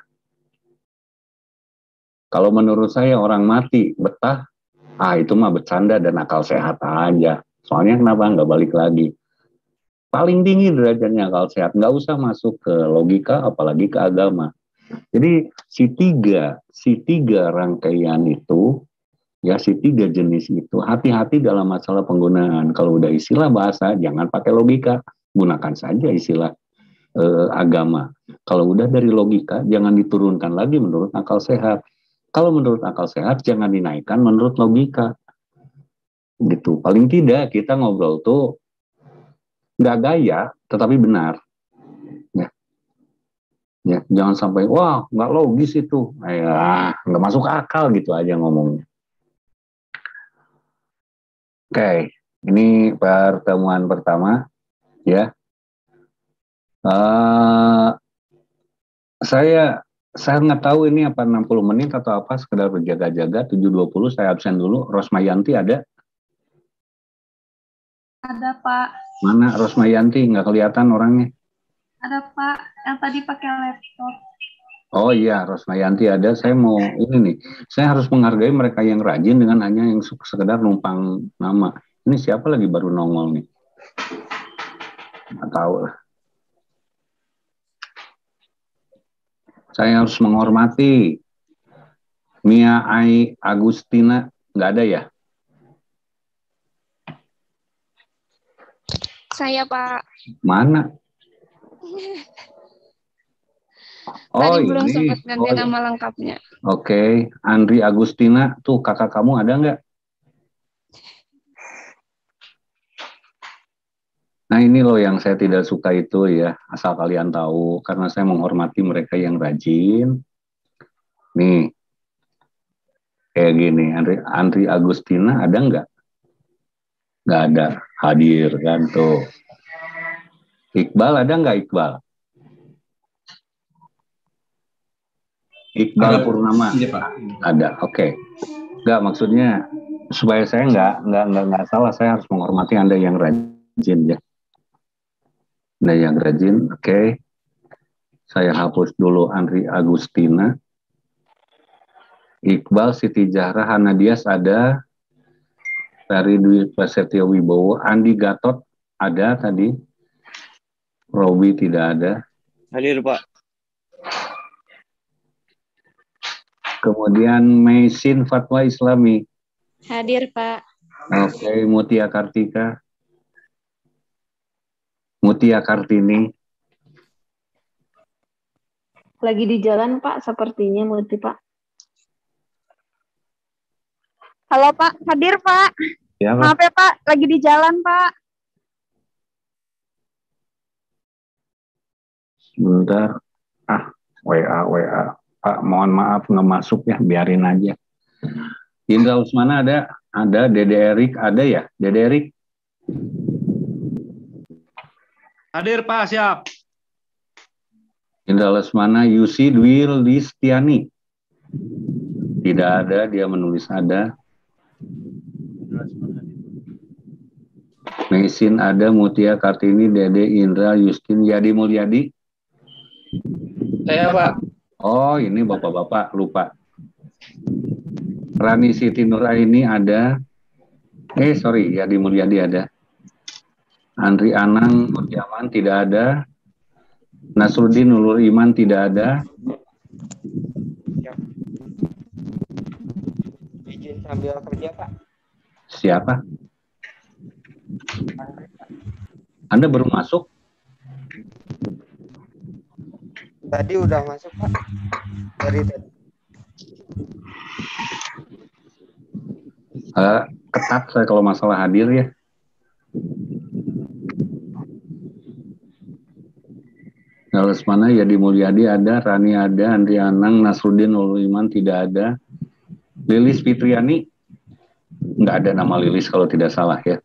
Kalau menurut saya orang mati betah, itu mah bercanda dan akal sehat aja. Soalnya kenapa nggak balik lagi? Paling tinggi derajatnya akal sehat, nggak usah masuk ke logika, apalagi ke agama. Jadi si tiga rangkaian itu, ya si 3 jenis itu, hati-hati dalam masalah penggunaan. Kalau udah istilah bahasa, jangan pakai logika, gunakan saja istilah agama. Kalau udah dari logika, jangan diturunkan lagi menurut akal sehat. Kalau menurut akal sehat, jangan dinaikkan menurut logika. Gitu. Paling tidak kita ngobrol tuh nggak gaya, tetapi benar. Ya, jangan sampai nggak logis itu, nggak masuk akal gitu aja ngomongnya. Oke, ini pertemuan pertama, ya. Saya nggak tahu ini apa 60 menit atau apa, sekedar berjaga-jaga. 7.20 saya absen dulu. Rosmayanti ada? Ada, Pak. Mana Rosmayanti? Nggak kelihatan orangnya. Ada, Pak. Yang tadi pakai laptop. Oh iya, Rosmayanti ada. Saya mau ini nih. Saya harus menghargai mereka yang rajin dengan hanya yang sekedar numpang nama. Ini siapa lagi baru nongol nih? Nggak tahu lah. Saya harus menghormati. Mia Ai Agustina, nggak ada ya? Saya, Pak. Mana? Tadi belum sempat ganti nama lengkapnya. Oke. Andri Agustina, tuh kakak kamu ada nggak? Nah ini loh yang saya tidak suka itu ya, asal kalian tahu, karena saya menghormati mereka yang rajin. Nih, kayak gini, Andri Agustina ada nggak? Nggak ada, hadir kan tuh. Iqbal ada nggak Iqbal? Iqbal Purnama? Iya, Pak. Ada, oke. Nggak, maksudnya supaya saya nggak salah, saya harus menghormati Anda yang rajin ya. Anda yang rajin, oke. Saya hapus dulu Andri Agustina. Iqbal, Siti Zahra, Hanadias ada. Dari Dwi Prasetyo Wibowo. Andi Gatot ada tadi. Robi tidak ada. Hadir, Pak. Kemudian Maisin Fatwa Islami. Hadir, Pak. Oke, Mutia Kartika. Mutia Kartini. Lagi di jalan, Pak, sepertinya Muti, Pak. Halo, Pak. Hadir, Pak. Ya, Pak. Maaf ya, Pak. Lagi di jalan, Pak. Sebentar. WA. Pak, mohon maaf nggak masuk ya, biarin aja. Indra Usmana ada? Ada. Dede Erik ada ya? Dede Erik? Hadir, Pak, siap. Indra Lesmana, Yusi Dwi Listiani. Tidak ada, dia menulis ada. Mesin ada, Mutia Kartini, Dede, Indra, Justin, Yadi Mulyadi. Saya Pak. Oh, ini bapak-bapak lupa. Rani Siti Nuraini ada. Sorry, Yadi Mulyadi ada. Andri Anang Nurjaman tidak ada. Nasruddin Nurul Iman tidak ada. Izin sambil kerja, Pak. Siapa? Anda baru masuk? Tadi udah masuk, Pak. Dari tadi. Ketat saya kalau masalah hadir ya. Lesmana, Yadi Mulyadi ada, Rani ada, Andri Anang, Nasruddin Nurul Iman tidak ada. Lilis Fitriani, nggak ada nama Lilis kalau tidak salah ya.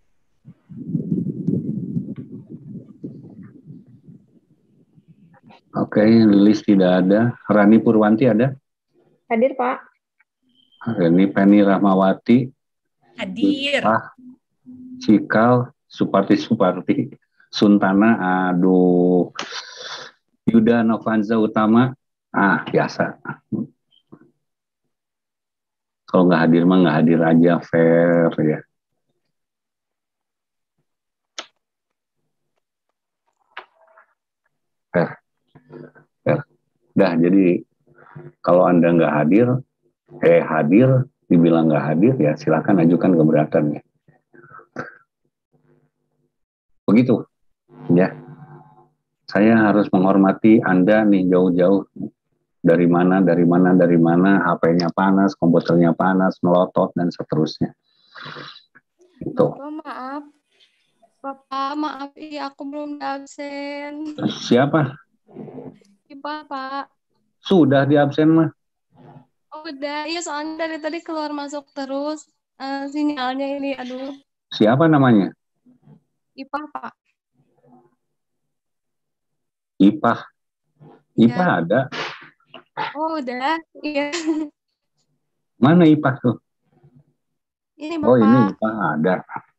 Oke, Lilis tidak ada. Rani Purwanti ada? Hadir, Pak. Reni Penny Rahmawati. Hadir. Cikal, Suparti, Suntana, aduh. Yuda Novanza Utama, biasa. Kalau nggak hadir mah nggak hadir aja, fair ya. Fair. Dah, jadi kalau Anda nggak hadir, dibilang nggak hadir, ya silakan ajukan keberatan ya. Begitu, ya. Saya harus menghormati Anda nih jauh-jauh. Dari mana, HP-nya panas, komputernya panas, melotot, dan seterusnya. Itu. Bapak, maaf, aku belum absen. Siapa? Ipa, Pak. Sudah di absen mah. Oh, udah, iya soalnya dari tadi keluar masuk terus. Sinyalnya ini, aduh. Siapa namanya? Ipa, Pak. Ipah ada. Oh, udah, iya. Mana Ipah tuh? Ini Bapak. Oh, ini Ipah ada.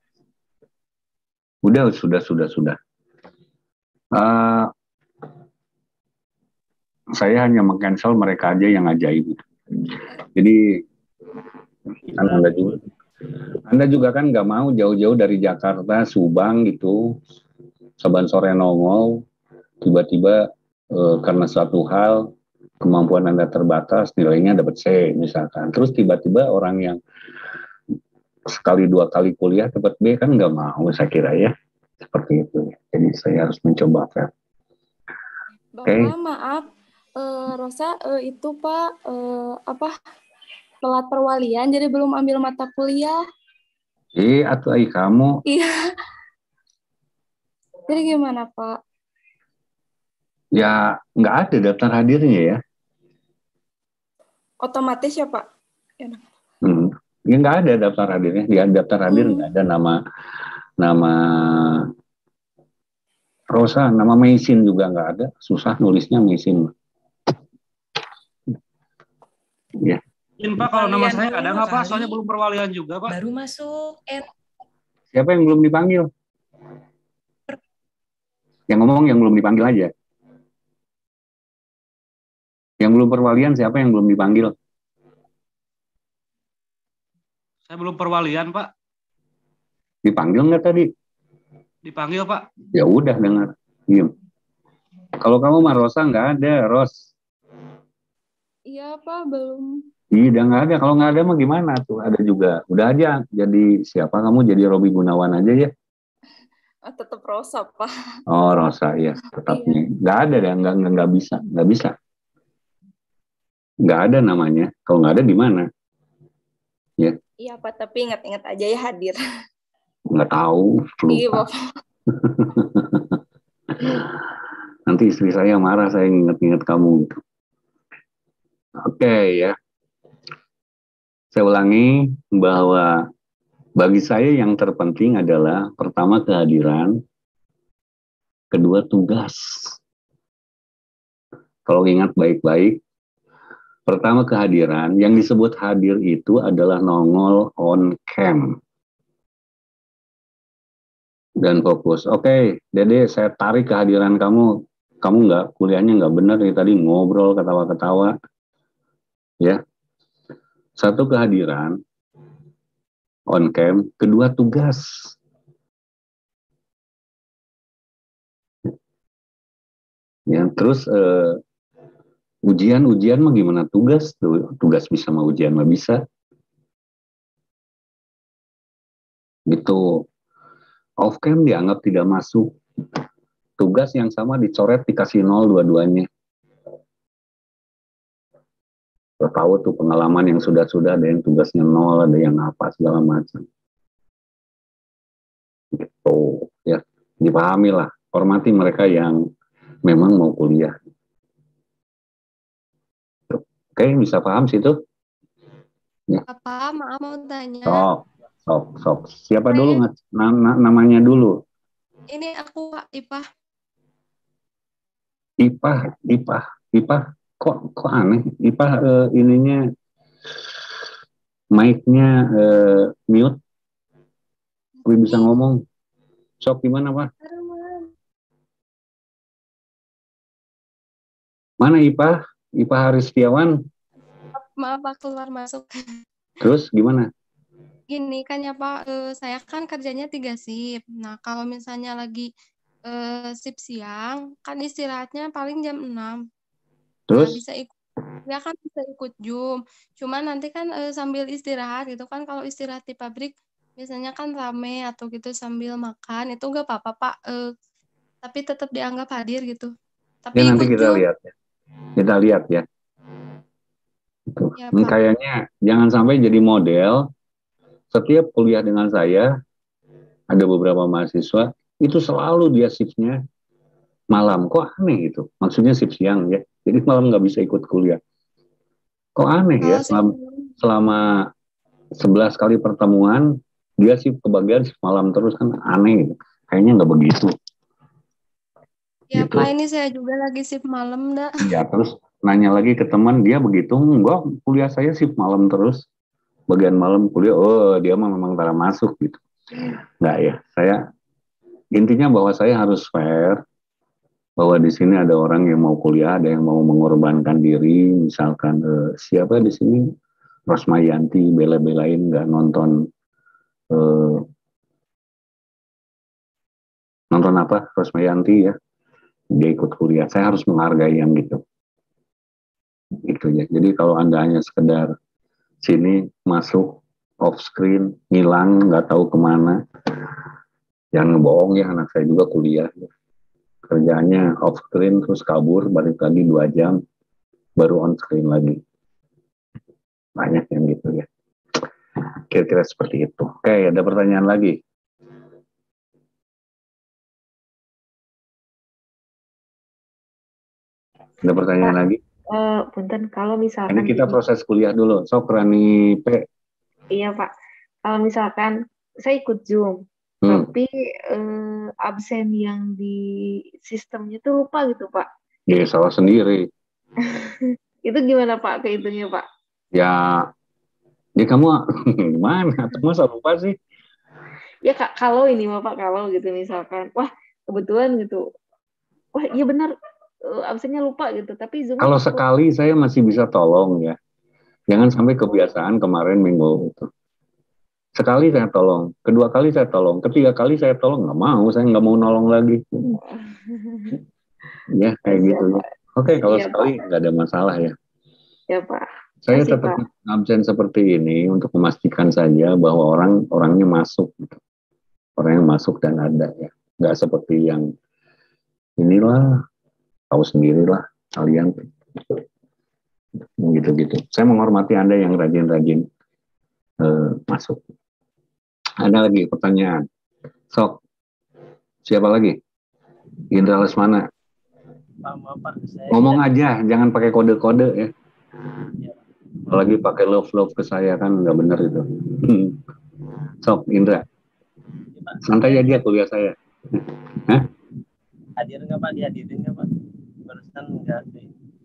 Sudah. Saya hanya meng-cancel mereka aja yang ajaib. Jadi, kan Anda juga kan nggak mau jauh-jauh dari Jakarta, Subang gitu, saban sore nongol, tiba-tiba karena suatu hal kemampuan Anda terbatas, nilainya dapat C misalkan. Terus tiba-tiba orang yang sekali dua kali kuliah dapat B kan nggak mau, saya kira ya. Seperti itu. Jadi saya harus mencoba fair. Bapak, maaf. Rosa itu Pak telat perwalian jadi belum ambil mata kuliah. Atuh kamu. Iya. Jadi gimana Pak? Ya nggak ada daftar hadirnya ya. Otomatis ya Pak? Ya, ya nggak ada daftar hadirnya. Di daftar hadir nggak ada nama Rosa, nama Meisin juga nggak ada. Susah nulisnya Meisin. Ya. Pak, kalau nama saya ada nggak Pak? Soalnya belum perwalian juga Pak. Baru masuk. Siapa yang belum dipanggil? Yang ngomong yang belum dipanggil aja. Yang belum perwalian siapa yang belum dipanggil? Saya belum perwalian Pak. Dipanggil nggak tadi? Dipanggil Pak. Ya udah dengar. Diem. Kalau kamu mah Rosa nggak ada, Ros. Iya Pak, belum. Iya nggak ada. Kalau nggak ada mah gimana tuh? Ada juga. Udah aja. Jadi siapa kamu? Jadi Robi Gunawan aja ya. Tetap Rosa Pak. Oh Rosa ya. Tetapnya. Nggak ada deh. Nggak bisa. Nggak ada namanya. Kalau nggak ada di mana? Ya. Iya Pak, tapi ingat-ingat aja ya hadir. Nggak tahu. Iya Bapak. Nanti istri saya marah saya ingat-ingat kamu. Oke ya. Saya ulangi bahwa bagi saya yang terpenting adalah pertama kehadiran, kedua tugas. Kalau ingat baik-baik, pertama kehadiran, yang disebut hadir itu adalah nongol on cam. Dan fokus. Oke, Dede, saya tarik kehadiran kamu kamu kuliahnya nggak benar ya tadi ngobrol ketawa-ketawa ya. Satu kehadiran on cam, kedua tugas. Ya, terus ujian mah gimana tugas? Tugas bisa mah ujian mah bisa. Gitu. Off cam dianggap tidak masuk. Tugas yang sama dicoret dikasih 0 dua-duanya. Kita tahu tuh pengalaman yang sudah-sudah ada yang tugasnya 0, ada yang apa segala macam. Gitu ya. Dipahami lah. Hormati mereka yang memang mau kuliah. Oke, bisa paham situ? Ya. Apa? Maaf mau tanya. Sok. Siapa dulu? Namanya dulu. Ini aku Kak Ipah. Ipah. Kok aneh? Ipah ininya mic-nya mute. Gue bisa ngomong. Sok gimana, Pak? Mana Ipah? Ipah Haristiawan. Maaf Pak, keluar masuk. Terus gimana? Gini kan ya Pak, saya kan kerjanya 3 shift. Nah kalau misalnya lagi shift siang, kan istirahatnya paling jam 6. Terus? Nah, bisa ikut Zoom. Cuman nanti kan sambil istirahat gitu kan, kalau istirahat di pabrik biasanya kan rame atau gitu sambil makan, itu nggak apa-apa Pak. Tapi tetap dianggap hadir gitu. Tapi Ya nanti ikut kita Zoom. lihat ya. Kita lihat ya. Ya, Ini Pak. kayaknya jangan sampai jadi model. Setiap kuliah dengan saya, ada beberapa mahasiswa, itu selalu dia shiftnya malam. Kok aneh gitu? Maksudnya shift siang ya. Jadi malam nggak bisa ikut kuliah. Kok aneh ya? Selama 11 kali pertemuan, dia shift kebagian shift malam terus, kan aneh gitu. Kayaknya nggak begitu. Ya Gitu. Pak, ini saya juga lagi shift malam, dah. Ya, terus nanya lagi ke teman, dia begitu, enggak, kuliah saya shift malam terus. Bagian malam kuliah, oh dia mah memang cara masuk gitu. Enggak ya, intinya bahwa saya harus fair, bahwa di sini ada orang yang mau kuliah, ada yang mau mengorbankan diri, misalkan siapa di sini, Rosmayanti bela-belain nggak nonton apa, Rosmayanti ya, dia ikut kuliah, saya harus menghargai yang gitu ya. Jadi kalau Anda hanya sekedar sini masuk off screen, ngilang, nggak tahu kemana, jangan ngebohong ya, anak saya juga kuliah. Kerjanya off screen, terus kabur, balik lagi 2 jam, baru on screen lagi. Banyak yang gitu ya. Kira-kira seperti itu. Oke, ada pertanyaan lagi? Ada pertanyaan lagi? Punten, kalau misalkan Ini kita proses kuliah dulu. Sok Rani P. Iya Pak, kalau misalkan saya ikut Zoom, tapi absen yang di sistemnya tuh lupa gitu Pak. Ya salah sendiri. Itu gimana Pak kehitungnya Pak? Ya kamu gimana? Masa lupa sih? Ya Kak, kalau ini Pak, kalau gitu misalkan, wah kebetulan gitu, wah iya benar absennya lupa gitu, tapi Zoom. Kalau sekali saya masih bisa tolong ya. Jangan sampai kebiasaan kemarin minggu itu. Sekali saya tolong, kedua kali saya tolong, ketiga kali saya tolong, nggak mau, saya nggak mau nolong lagi. Ya kayak gitu ya. Oke, kalau sekali nggak ada masalah ya. Ya Pak. Saya tetap absen seperti ini untuk memastikan saja bahwa orangnya masuk, orang yang masuk dan ada ya. Nggak seperti yang inilah, tahu sendirilah kalian. Gitu-gitu. Saya menghormati Anda yang rajin-rajin masuk. Ada lagi pertanyaan? Sok. Siapa lagi? Indra Lesmana. Ngomong aja, jangan pakai kode-kode ya. Apalagi pakai love ke saya kan nggak benar itu. Sok, Indra. Santai aja kuliah saya. Hah? Hadir nggak Pak? Dihadirin nggak Pak? Barusan nggak sih.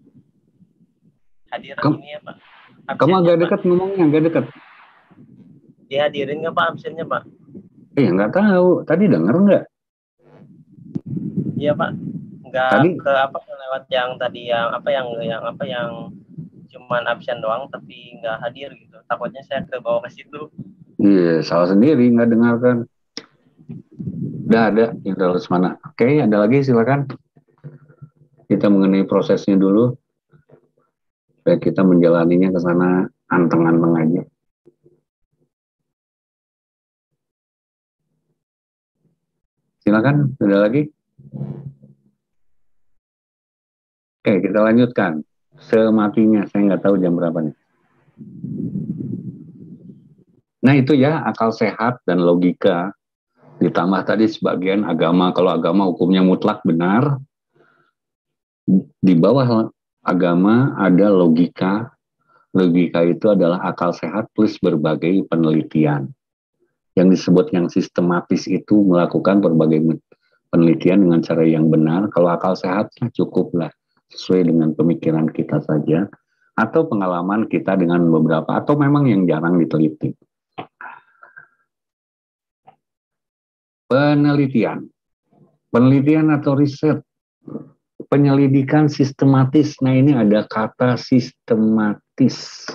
Hadir ini ya Pak. Kamu agak dekat ngomongnya, agak dekat. Dihadirin nggak Pak absennya Pak? Nggak tahu. Tadi denger nggak? Iya Pak. nggak Tadi ke apa lewat yang tadi yang cuman absen doang tapi nggak hadir gitu. Takutnya saya ke bawah ke situ. iya salah sendiri nggak dengarkan. Udah ada Indra Lesmana. Oke, ada lagi silakan. Kita mengenai prosesnya dulu. Supaya kita menjalaninya ke sana anteng-anteng aja. Silakan, ada lagi? Oke, kita lanjutkan. Sematinya, saya nggak tahu jam berapa nih. Nah itu ya, akal sehat dan logika. Ditambah tadi sebagian agama, kalau agama hukumnya mutlak benar. Di bawah agama ada logika. Logika itu adalah akal sehat plus berbagai penelitian. Yang disebut yang sistematis itu melakukan berbagai penelitian dengan cara yang benar. Kalau akal sehat cukuplah sesuai dengan pemikiran kita saja atau pengalaman kita dengan beberapa atau memang yang jarang diteliti. Penelitian atau riset, penyelidikan sistematis. Nah ini ada kata sistematis.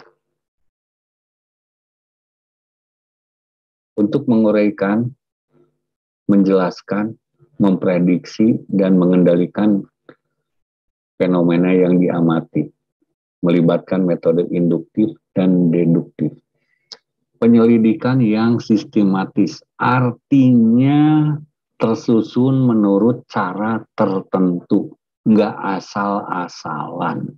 Untuk menguraikan, menjelaskan, memprediksi, dan mengendalikan fenomena yang diamati, melibatkan metode induktif dan deduktif. Penyelidikan yang sistematis artinya tersusun menurut cara tertentu, nggak asal-asalan.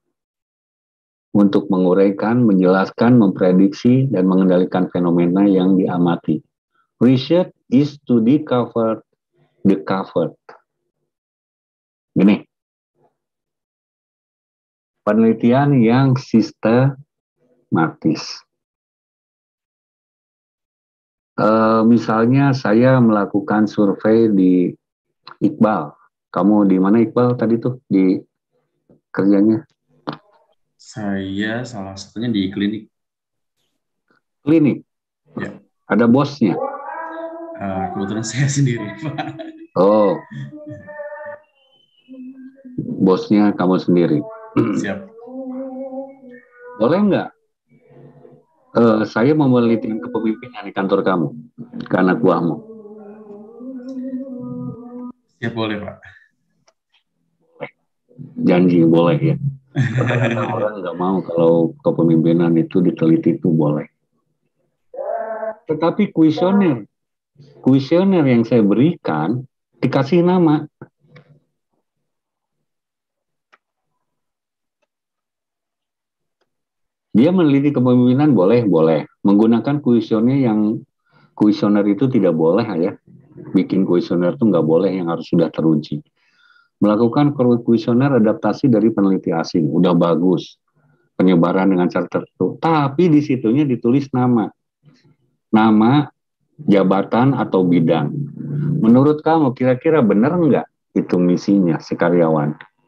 Untuk menguraikan, menjelaskan, memprediksi, dan mengendalikan fenomena yang diamati. Research is to discover the covered. Gini, penelitian yang sistematis. Misalnya saya melakukan survei di Iqbal. Kamu di mana Iqbal tadi tuh di kerjanya? Saya salah satunya di klinik. Klinik? Ya. Ada bosnya? Kebetulan saya sendiri, Pak. Oh. Bosnya kamu sendiri. Siap. Boleh nggak? Saya mau meneliti kepemimpinan di kantor kamu, ke anak buahmu. Siap, boleh, Pak. Janji boleh ya. Kadang-kadang orang nggak mau kalau kepemimpinan itu diteliti itu boleh. Tetapi kuesioner yang saya berikan dikasih nama. Dia meneliti kepemimpinan boleh. Menggunakan kuesioner itu tidak boleh ya. Bikin kuesioner itu nggak boleh yang harus sudah teruji. Melakukan kuesioner adaptasi dari peneliti asing, udah bagus. Penyebaran dengan cara tertentu. Tapi di situnya ditulis nama, jabatan atau bidang. Menurut kamu kira-kira benar nggak itu misinya si karyawan?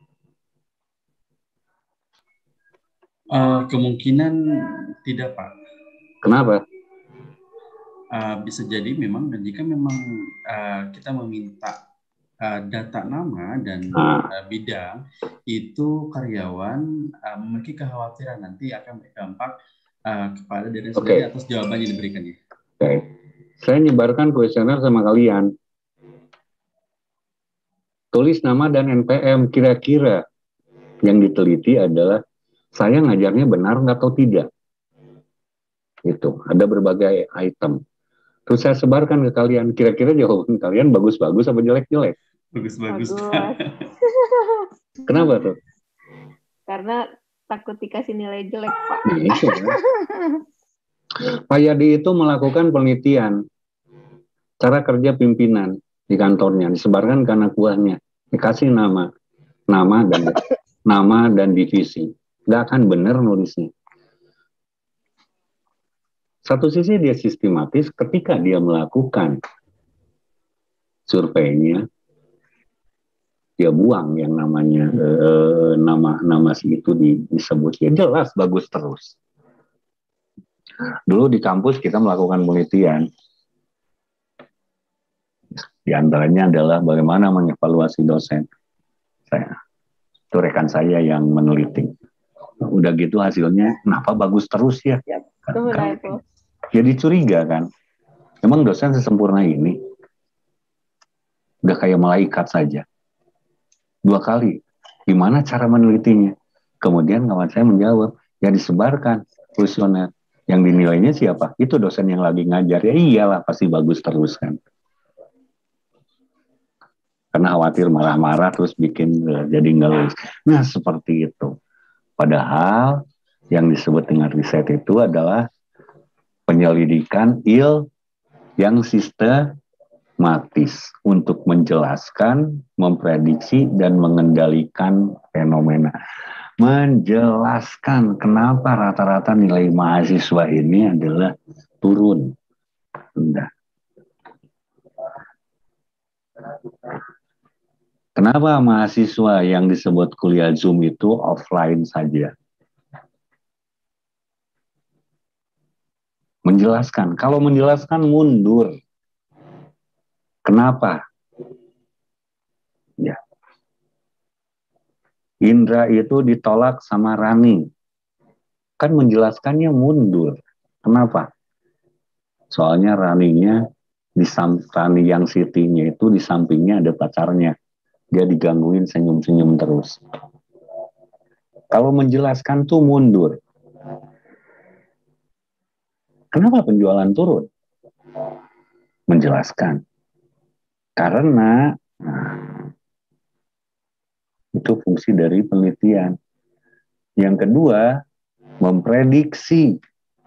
Kemungkinan tidak, Pak. Kenapa? Bisa jadi memang jika memang kita meminta data nama dan bidang, itu karyawan memiliki kekhawatiran nanti akan berdampak kepada diri sendiri atas jawaban yang diberikannya. Oke. Saya nyebarkan kuesioner sama kalian. Tulis nama dan NPM. Kira-kira yang diteliti adalah saya ngajarnya benar atau tidak. Itu ada berbagai item. Terus saya sebarkan ke kalian. Kira-kira jawaban kalian bagus-bagus apa jelek-jelek? Bagus-bagus. Kenapa tuh? Karena takut dikasih nilai jelek, Pak. Itu, kan? Pak Yadi itu melakukan penelitian cara kerja pimpinan di kantornya, disebarkan ke anak buahnya, dikasih nama dan divisi. Nggak akan benar nulisnya. Satu sisi dia sistematis ketika dia melakukan surveinya, dia buang yang namanya nama si itu disebut, ya jelas bagus terus. Dulu di kampus kita melakukan penelitian, di antaranya adalah bagaimana mengevaluasi dosen. Itu rekan saya yang meneliti. Udah gitu hasilnya, kenapa bagus terus ya? Itu. Jadi curiga kan, emang dosen sesempurna ini? Udah kayak malaikat saja. 2 kali, gimana cara menelitinya? Kemudian kawan saya menjawab, ya disebarkan kuesioner. Yang dinilainya siapa? Itu dosen yang lagi ngajar. Ya iyalah, pasti bagus terus kan. Karena khawatir marah-marah terus bikin jadi nggak lulus. Nah seperti itu. Padahal yang disebut dengan riset itu adalah penyelidikan yang sistematis untuk menjelaskan, memprediksi, dan mengendalikan fenomena. Menjelaskan kenapa rata-rata nilai mahasiswa ini adalah turun. Rendah. Kenapa mahasiswa yang disebut kuliah Zoom itu offline saja? Menjelaskan. Kalau menjelaskan mundur. Kenapa? Ya. Indra itu ditolak sama Rani. Kan menjelaskannya mundur. Kenapa? Soalnya Rani yang Siti-nya itu di sampingnya ada pacarnya. Dia digangguin senyum-senyum terus. Kalau menjelaskan tuh mundur. Kenapa penjualan turun? Menjelaskan. Karena itu fungsi dari penelitian. Yang kedua, memprediksi.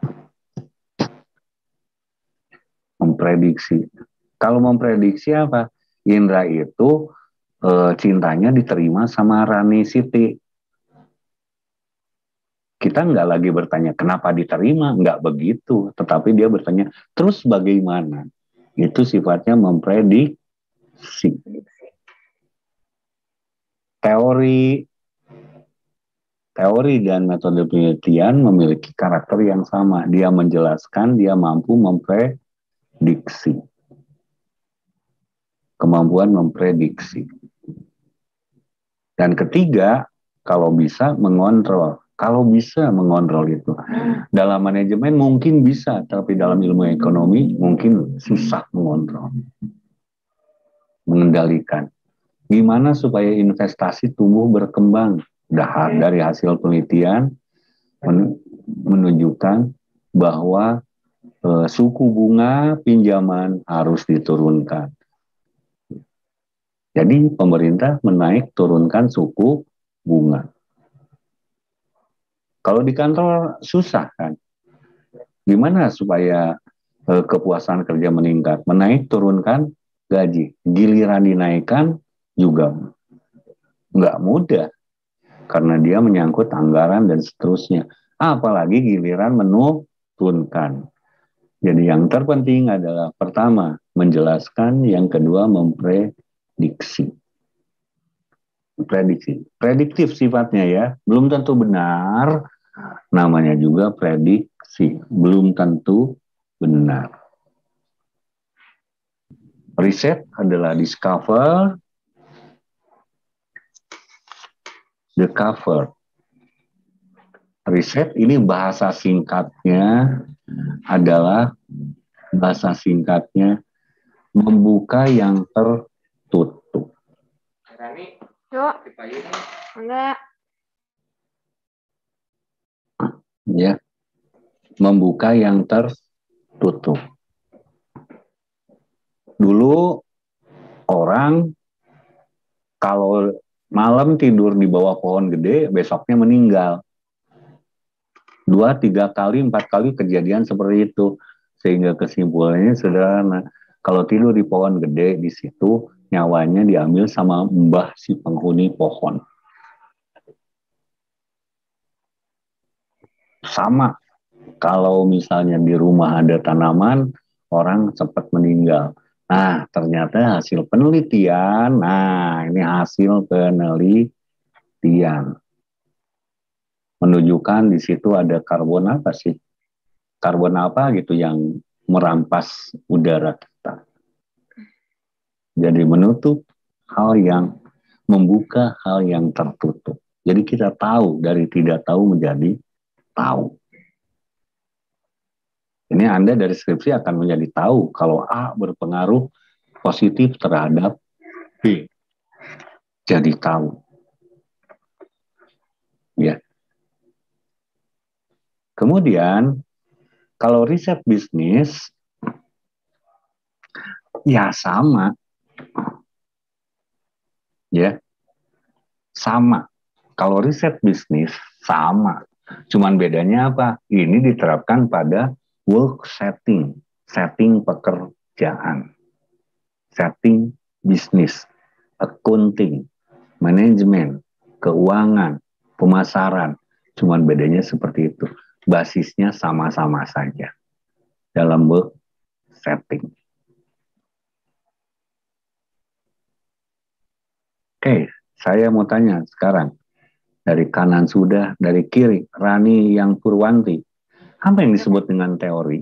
Kalau memprediksi apa? Indra itu cintanya diterima sama Rani Siti. Kita nggak lagi bertanya kenapa diterima, nggak begitu. Tetapi dia bertanya, terus bagaimana? Itu sifatnya memprediksi. Teori dan metode penelitian memiliki karakter yang sama. Dia menjelaskan, dia mampu memprediksi. Kemampuan memprediksi. Dan ketiga, kalau bisa mengontrol. Kalau bisa mengontrol itu. Dalam manajemen mungkin bisa, tapi dalam ilmu ekonomi mungkin susah mengontrol. Mengendalikan. Gimana supaya investasi tumbuh berkembang? Dari hasil penelitian menunjukkan bahwa suku bunga pinjaman harus diturunkan. Jadi pemerintah turunkan suku bunga. Kalau di kantor susah kan. Gimana supaya kepuasan kerja meningkat? Turunkan gaji. Giliran dinaikkan juga nggak mudah. Karena dia menyangkut anggaran dan seterusnya. Apalagi giliran menurunkan. Jadi yang terpenting adalah pertama, menjelaskan. Yang kedua, memprediksi. Prediktif sifatnya ya. Belum tentu benar. Namanya juga prediksi. Belum tentu benar. Riset adalah discover, the cover. Riset ini bahasa singkatnya membuka yang tertutup. Yuk, enggak. Ya, membuka yang tertutup. Dulu orang kalau malam tidur di bawah pohon gede, besoknya meninggal. 2, 3 kali, 4 kali kejadian seperti itu. Sehingga kesimpulannya sederhana. Kalau tidur di pohon gede, di situ nyawanya diambil sama mbah si penghuni pohon. Sama. Kalau misalnya di rumah ada tanaman, orang cepat meninggal. Nah, ternyata hasil penelitian, ini hasil penelitian. Menunjukkan di situ ada karbon apa sih? Karbon apa gitu yang merampas udara kita. Jadi menutup hal yang membuka hal yang tertutup. Jadi kita tahu dari tidak tahu menjadi tahu. Ini Anda dari skripsi akan menjadi tahu kalau A berpengaruh positif terhadap B. Jadi tahu. Ya. Kemudian kalau riset bisnis ya sama. Ya. Sama. Kalau riset bisnis sama. Cuman bedanya apa? Ini diterapkan pada work setting, setting pekerjaan, setting bisnis, accounting, manajemen, keuangan, pemasaran. Cuman bedanya seperti itu. Basisnya sama-sama saja dalam work setting. Oke, saya mau tanya sekarang. Dari kanan sudah, dari kiri, Rani yang Purwanti. Apa yang disebut dengan teori?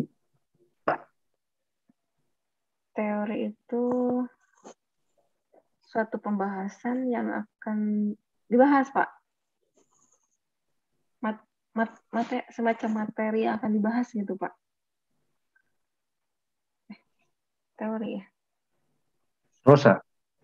Teori itu suatu pembahasan yang akan dibahas, Pak. Semacam materi yang akan dibahas gitu, Pak. Teori ya. Rosa.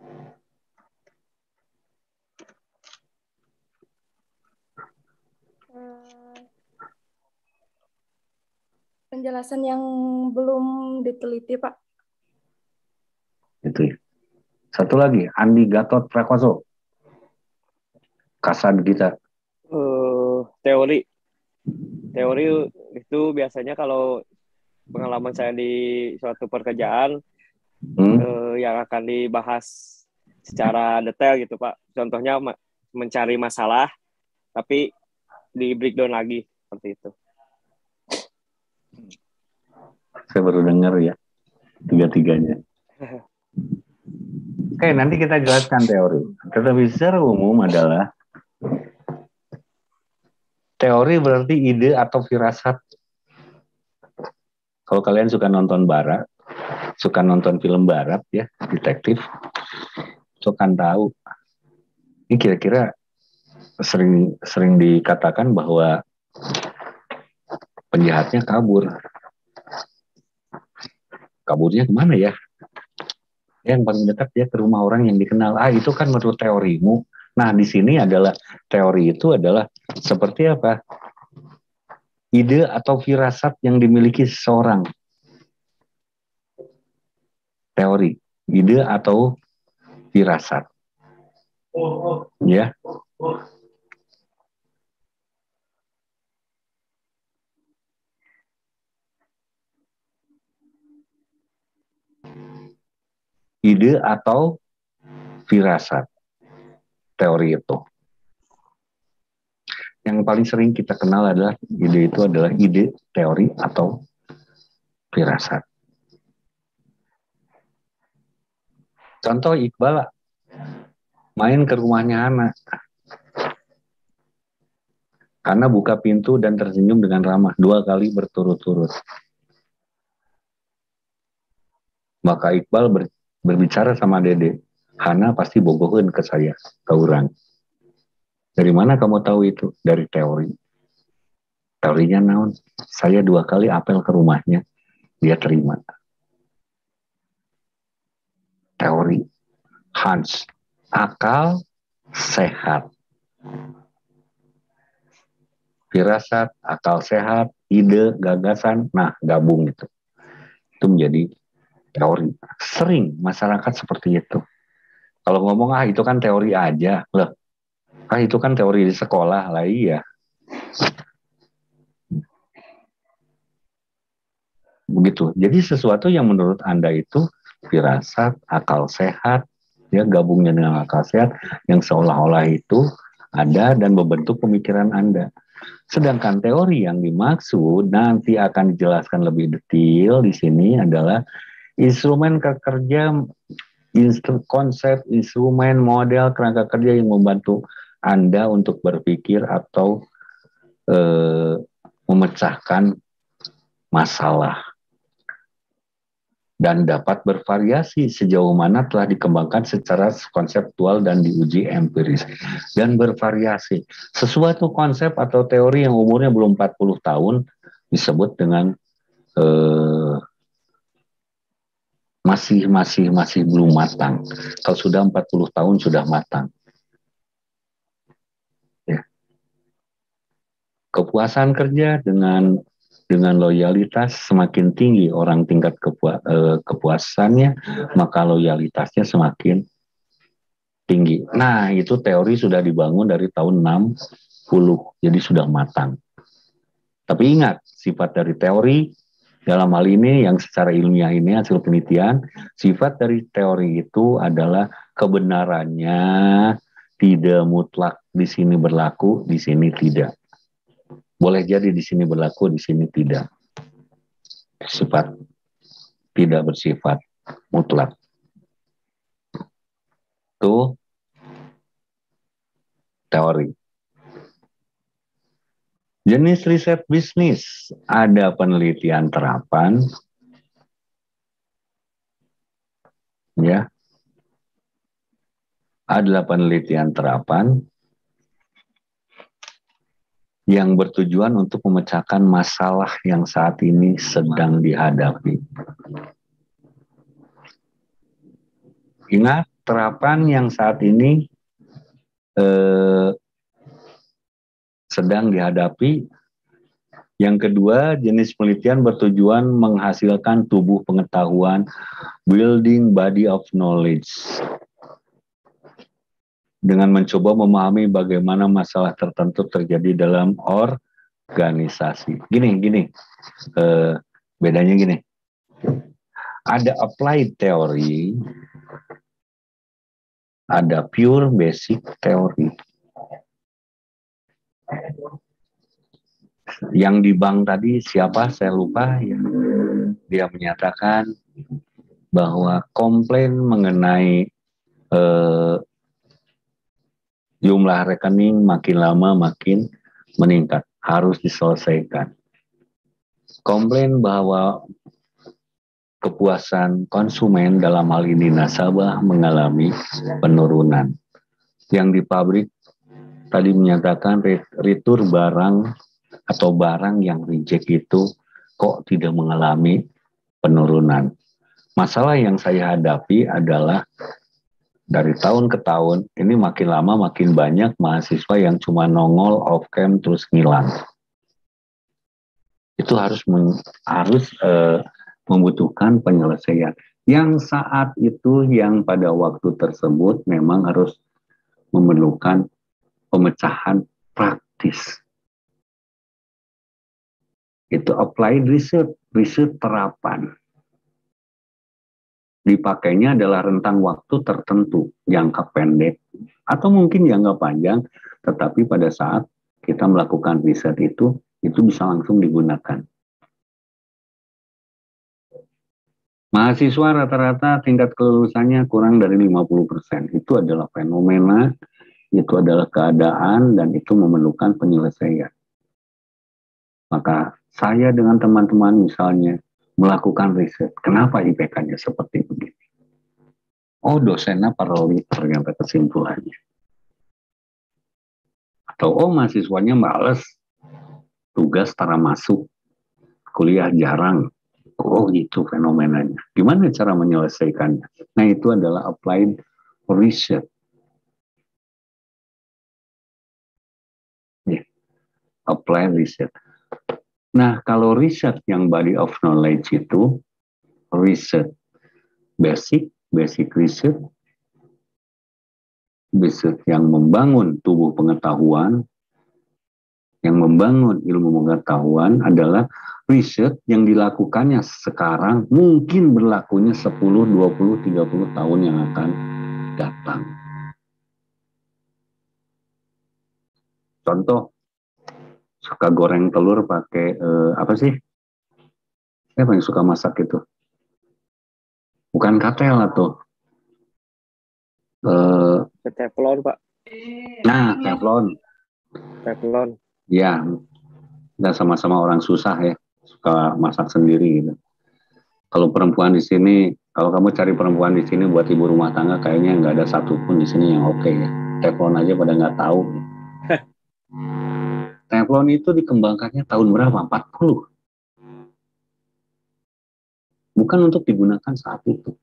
Penjelasan yang belum diteliti, Pak. Itu ya. Satu lagi, Andi Gatot Prakoso. Kasan kita. Teori itu biasanya kalau pengalaman saya di suatu pekerjaan yang akan dibahas secara detail gitu, Pak. Contohnya mencari masalah, tapi di breakdown lagi seperti itu. Saya baru dengar ya, tiga-tiganya. Oke, nanti kita jelaskan teori. Tetapi secara umum adalah teori berarti ide atau firasat. Kalau kalian suka nonton barat, suka nonton film barat ya, detektif, itu kan tahu. Ini kira-kira sering dikatakan bahwa penjahatnya kabur. Kaburnya kemana ya? Yang paling dekat dia ke rumah orang yang dikenal. Itu kan menurut teorimu. Nah, di sini adalah teori itu adalah seperti apa? Ide atau firasat yang dimiliki seseorang. Teori, ide atau firasat. Ya. Ide atau firasat. Teori itu. Yang paling sering kita kenal adalah ide itu adalah ide, teori, atau firasat. Contoh Iqbal main ke rumahnya Hana. Hana buka pintu dan tersenyum dengan ramah 2 kali berturut-turut. Maka Iqbal berbicara sama Dede. Hana pasti bogohin ke saya, ke orang. Dari mana kamu tahu itu? Dari teori. Teorinya naon? Saya 2 kali apel ke rumahnya, dia terima. Teori. Hans. Akal sehat. Firasat, akal sehat, ide, gagasan, nah gabung itu. Itu menjadi teori. Sering masyarakat seperti itu. Kalau ngomong, itu kan teori aja. Loh, itu kan teori di sekolah lah, iya. Begitu. Jadi sesuatu yang menurut Anda itu firasat, akal sehat, ya gabungnya dengan akal sehat, yang seolah-olah itu ada dan membentuk pemikiran Anda. Sedangkan teori yang dimaksud nanti akan dijelaskan lebih detail di sini adalah instrumen kerja, konsep, instrumen, model, kerangka kerja yang membantu Anda untuk berpikir atau memecahkan masalah dan dapat bervariasi sejauh mana telah dikembangkan secara konseptual dan diuji empiris. Dan bervariasi. Sesuatu konsep atau teori yang umurnya belum 40 tahun disebut dengan masih belum matang. Kalau sudah 40 tahun sudah matang. Ya. Kepuasan kerja dengan loyalitas semakin tinggi orang tingkat kepuasannya, maka loyalitasnya semakin tinggi. Nah, itu teori sudah dibangun dari tahun 60, jadi sudah matang. Tapi ingat, sifat dari teori dalam hal ini yang secara ilmiah ini hasil penelitian, sifat dari teori itu adalah kebenarannya tidak mutlak di sini berlaku, di sini tidak. Boleh jadi di sini berlaku, di sini tidak. Sifat tidak bersifat mutlak. Itu teori. Jenis riset bisnis, ada penelitian terapan, ya, adalah penelitian terapan yang bertujuan untuk memecahkan masalah yang saat ini sedang dihadapi. Ingat, terapan yang saat ini sedang dihadapi. Yang kedua, jenis penelitian bertujuan menghasilkan tubuh pengetahuan, building body of knowledge, dengan mencoba memahami bagaimana masalah tertentu terjadi dalam organisasi. Bedanya gini. Ada applied theory, ada pure basic theory. Yang di bank tadi siapa saya lupa ya. Dia menyatakan bahwa komplain mengenai jumlah rekening makin lama makin meningkat, harus diselesaikan. Komplain bahwa kepuasan konsumen dalam hal ini nasabah mengalami penurunan. Yang di pabrik tadi menyatakan retur barang atau barang yang reject itu kok tidak mengalami penurunan. Masalah yang saya hadapi adalah dari tahun ke tahun ini makin lama makin banyak mahasiswa yang cuma nongol off cam terus ngilang. Itu harus membutuhkan penyelesaian. Yang saat itu yang pada waktu tersebut memang harus memerlukan pemecahan praktis. Itu applied research, riset terapan. Dipakainya adalah rentang waktu tertentu, jangka pendek, atau mungkin jangka panjang, tetapi pada saat kita melakukan riset itu bisa langsung digunakan. Mahasiswa rata-rata tingkat kelulusannya kurang dari 50%. Itu adalah fenomena, itu adalah keadaan, dan itu memerlukan penyelesaian. Maka saya dengan teman-teman misalnya melakukan riset. Kenapa IPK-nya seperti begini? Oh, dosennya parolit ternyata kesimpulannya. Atau oh, mahasiswanya males, tugas tara masuk, kuliah jarang. Oh, itu fenomenanya. Gimana cara menyelesaikannya? Nah, itu adalah applied research. Yeah. Applied research. Nah, kalau riset yang body of knowledge itu, riset basic research, riset yang membangun tubuh pengetahuan, yang membangun ilmu pengetahuan adalah riset yang dilakukannya sekarang mungkin berlakunya 10, 20, 30 tahun yang akan datang. Contoh, suka goreng telur pakai apa sih? Siapa yang suka masak itu? Bukan katel atau teflon, Pak. Nah, teflon. Ya, kita sama-sama orang susah ya, suka masak sendiri gitu. Kalau perempuan di sini, kalau kamu cari perempuan di sini buat ibu rumah tangga, kayaknya nggak ada satupun di sini yang oke ya. Teflon aja pada nggak tahu. Teflon itu dikembangkannya tahun berapa? 40. Bukan untuk digunakan saat itu.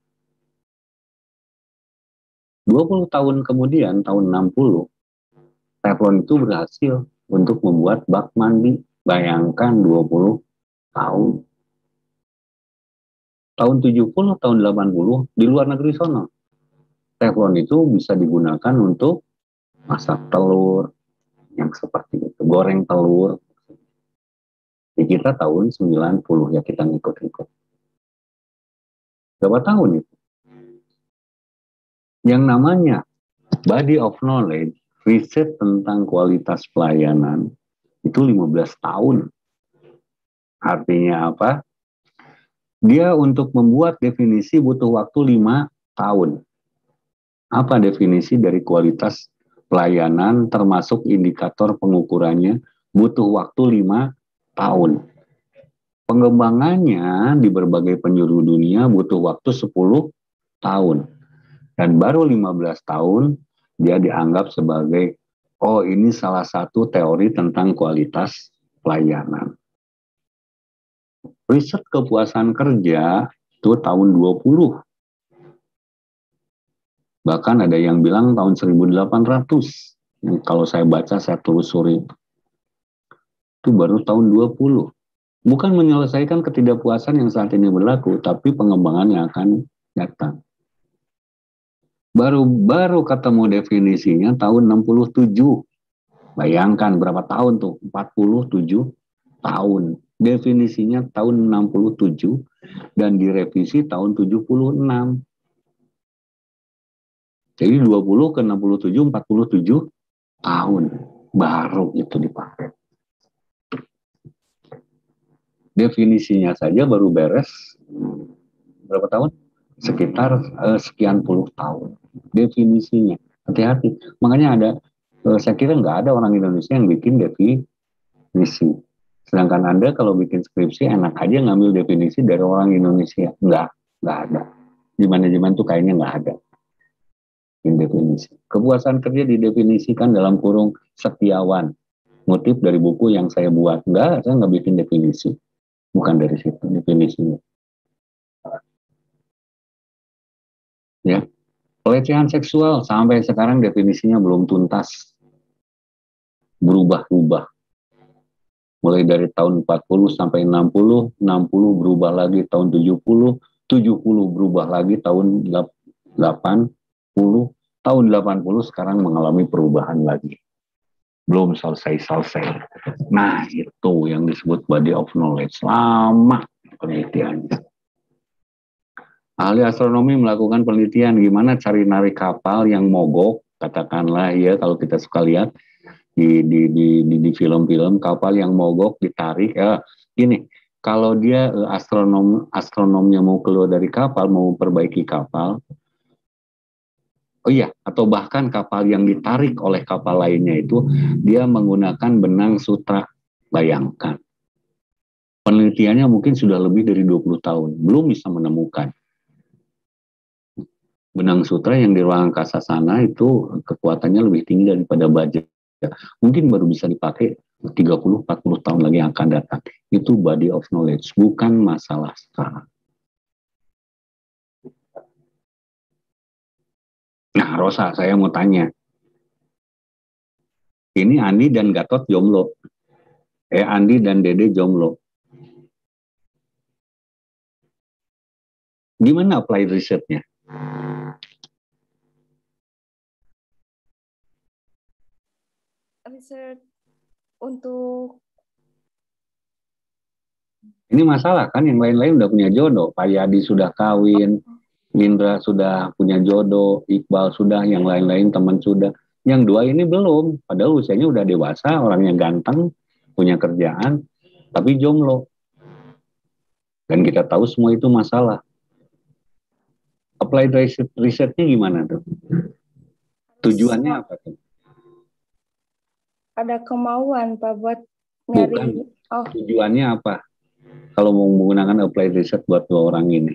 20 tahun kemudian, tahun 60, teflon itu berhasil untuk membuat bak mandi. Bayangkan 20 tahun. Tahun 70, tahun 80, di luar negeri sono. Teflon itu bisa digunakan untuk masak telur, yang seperti itu. Goreng telur. Di kita tahun 90, ya kita ngikut-ngikut. Berapa tahun itu? Yang namanya body of knowledge, riset tentang kualitas pelayanan, itu 15 tahun. Artinya apa? Dia untuk membuat definisi butuh waktu 5 tahun. Apa definisi dari kualitas pelayanan termasuk indikator pengukurannya? Butuh waktu 5 tahun. Pengembangannya di berbagai penjuru dunia butuh waktu 10 tahun. Dan baru 15 tahun dia dianggap sebagai, oh ini salah satu teori tentang kualitas pelayanan. Riset kepuasan kerja itu tahun 20. Bahkan ada yang bilang tahun 1800. Kalau saya baca, saya telusuri. Itu baru tahun 20. Bukan menyelesaikan ketidakpuasan yang saat ini berlaku, tapi pengembangan yang akan datang. Baru ketemu definisinya tahun 67. Bayangkan berapa tahun tuh? 47 tahun. Definisinya tahun 67 dan direvisi tahun 76. Jadi 20 ke 67, 47 tahun baru itu dipakai. Definisinya saja baru beres berapa tahun? Sekitar sekian puluh tahun. Definisinya, hati-hati. Makanya ada, saya kira nggak ada orang Indonesia yang bikin definisi. Sedangkan Anda kalau bikin skripsi enak aja ngambil definisi dari orang Indonesia. Nggak ada. Di manajemen tuh kayaknya nggak ada definisi. Kepuasan kerja didefinisikan dalam kurung setiawan. Ngutip dari buku yang saya buat. Nggak, saya nggak bikin definisi. Bukan dari situ definisinya. Ya, pelecehan seksual sampai sekarang definisinya belum tuntas. Berubah-ubah. Mulai dari tahun 40 sampai 60, 60 berubah lagi tahun 70, 70 berubah lagi tahun 80, tahun 80 sekarang mengalami perubahan lagi. Belum selesai-selesai. Nah, itu yang disebut body of knowledge. Lama penelitiannya. Ahli astronomi melakukan penelitian gimana cari narik kapal yang mogok, katakanlah ya kalau kita suka lihat di film-film kapal yang mogok ditarik. Gini, kalau dia astronomnya mau keluar dari kapal, mau perbaiki kapal, atau bahkan kapal yang ditarik oleh kapal lainnya itu dia menggunakan benang sutra. Bayangkan. Penelitiannya mungkin sudah lebih dari 20 tahun, belum bisa menemukan. Benang sutra yang di ruang angkasa sana itu kekuatannya lebih tinggi daripada baja. Mungkin baru bisa dipakai 30-40 tahun lagi yang akan datang. Itu body of knowledge, bukan masalah sekarang. Nah, Rosa, saya mau tanya. Ini Andi dan Gatot jomblo. Andi dan Dede jomblo. Gimana apply risetnya? Riset untuk ini masalah kan, yang lain-lain udah punya jodoh. Pak Yadi sudah kawin, Indra sudah punya jodoh, Iqbal sudah, yang lain-lain teman sudah. Yang dua ini belum, padahal usianya udah dewasa, orangnya ganteng, punya kerjaan, tapi jomblo. Dan kita tahu semua itu masalah. Applied risetnya gimana tuh? Tujuannya apa tuh? ada kemauan Pak buat nyari. Bukan. Tujuannya apa? kalau mau menggunakan applied research buat 2 orang ini?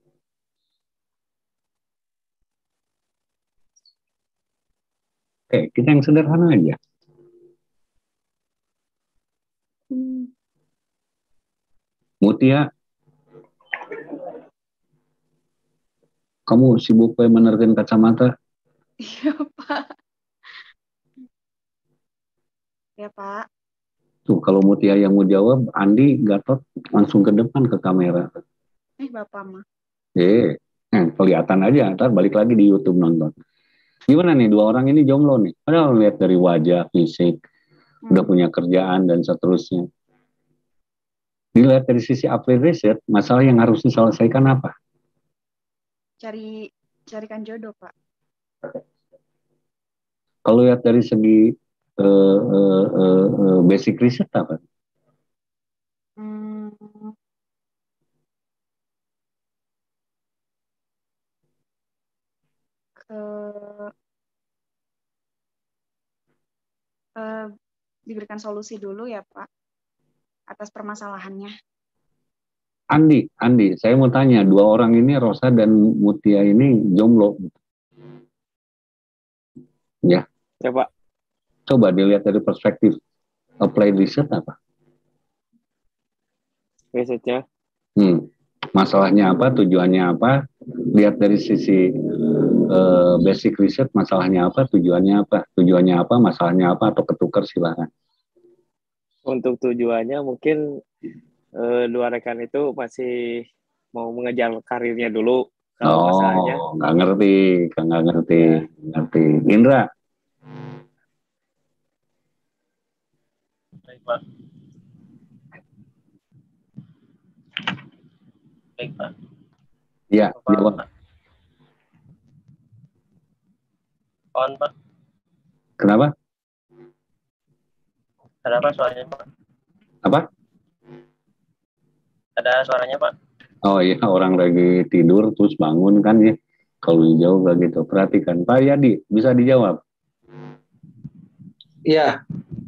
Oke, kita yang sederhana aja. Mutia, kamu sibuk menerken kacamata? Iya, Pak. Ya, Pak. Tuh, kalau Mutia yang mau jawab, Andi, Gatot, langsung ke depan ke kamera. Bapak mah. Kelihatan aja, ntar balik lagi di YouTube nonton. Gimana nih, 2 orang ini jomblo nih? Padahal lihat dari wajah, fisik, udah punya kerjaan, dan seterusnya. Dilihat dari sisi applied research, masalah yang harus diselesaikan apa? Carikan jodoh, Pak. Kalau lihat dari segi basic research apa? Diberikan solusi dulu ya, Pak, atas permasalahannya. Andi, saya mau tanya, 2 orang ini, Rosa dan Mutia ini jomblo. Ya. Ya, Pak. Coba dilihat dari perspektif applied research apa? Researchnya? Masalahnya apa, tujuannya apa? Lihat dari sisi basic research, masalahnya apa, tujuannya apa? Tujuannya apa, masalahnya apa, atau ketukar, silakan. Untuk tujuannya mungkin 2 rekan itu masih mau mengejar karirnya dulu. Kalau masalahnya. Nggak ngerti. Indra. Baik, Pak. Ya, jawab. On, Pak. Kenapa? Ada apa suaranya, Pak? Apa? Ada suaranya, Pak. Oh iya, orang lagi tidur terus bangun kan ya. Kalau dijawab begitu, perhatikan. Pak Yadi, bisa dijawab? Iya.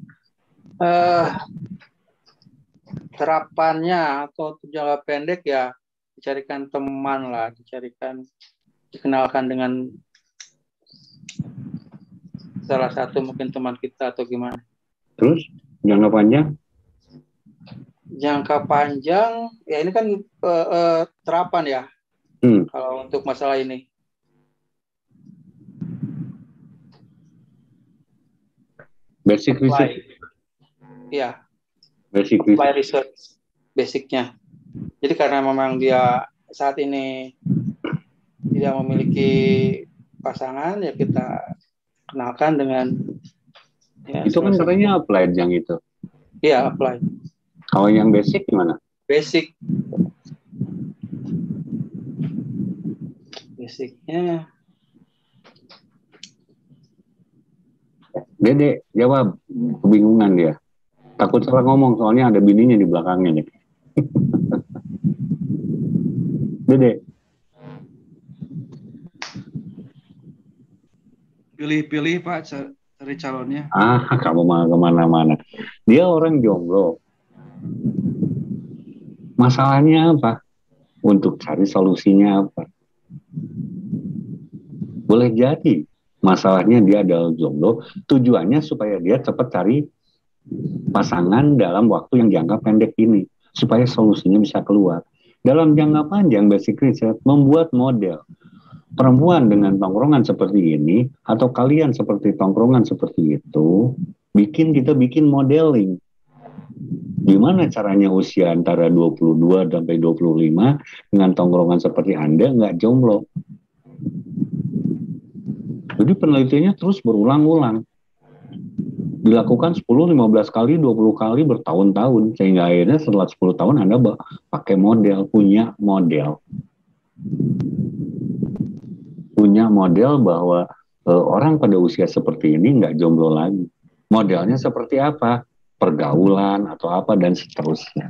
Harapannya atau jangka pendek ya dicarikan teman lah, dikenalkan dengan salah satu mungkin teman kita atau gimana. Terus jangka panjang? Jangka panjang ya ini kan terapan ya. Kalau untuk masalah ini. Basic research. Iya. Basic research. Basicnya. Jadi karena memang dia saat ini tidak memiliki pasangan, ya kita kenalkan dengan. Ya, itu kan katanya applied yang itu. Iya, applied. Kalau yang basic gimana? Basicnya. Dede, jawab. Kebingungan dia. Takut salah ngomong, soalnya ada bininya di belakangnya nih. Dede. Pilih-pilih, Pak, cari calonnya. Kamu mah kemana-mana. Dia orang jomblo. Masalahnya apa? Untuk cari solusinya apa? Boleh jadi masalahnya dia adalah jomblo, tujuannya supaya dia cepat cari pasangan dalam waktu yang jangka pendek ini, supaya solusinya bisa keluar. Dalam jangka panjang, basic research membuat model perempuan dengan tongkrongan seperti ini, atau kalian seperti tongkrongan seperti itu, kita bikin modeling. Gimana caranya usia antara 22 sampai 25 dengan tongkrongan seperti Anda nggak jomblo? Jadi penelitiannya terus berulang-ulang. Dilakukan 10, 15 kali, 20 kali bertahun-tahun. Sehingga akhirnya setelah 10 tahun Anda pakai model, punya model bahwa orang pada usia seperti ini nggak jomblo lagi. Modelnya seperti apa? Pergaulan atau apa dan seterusnya.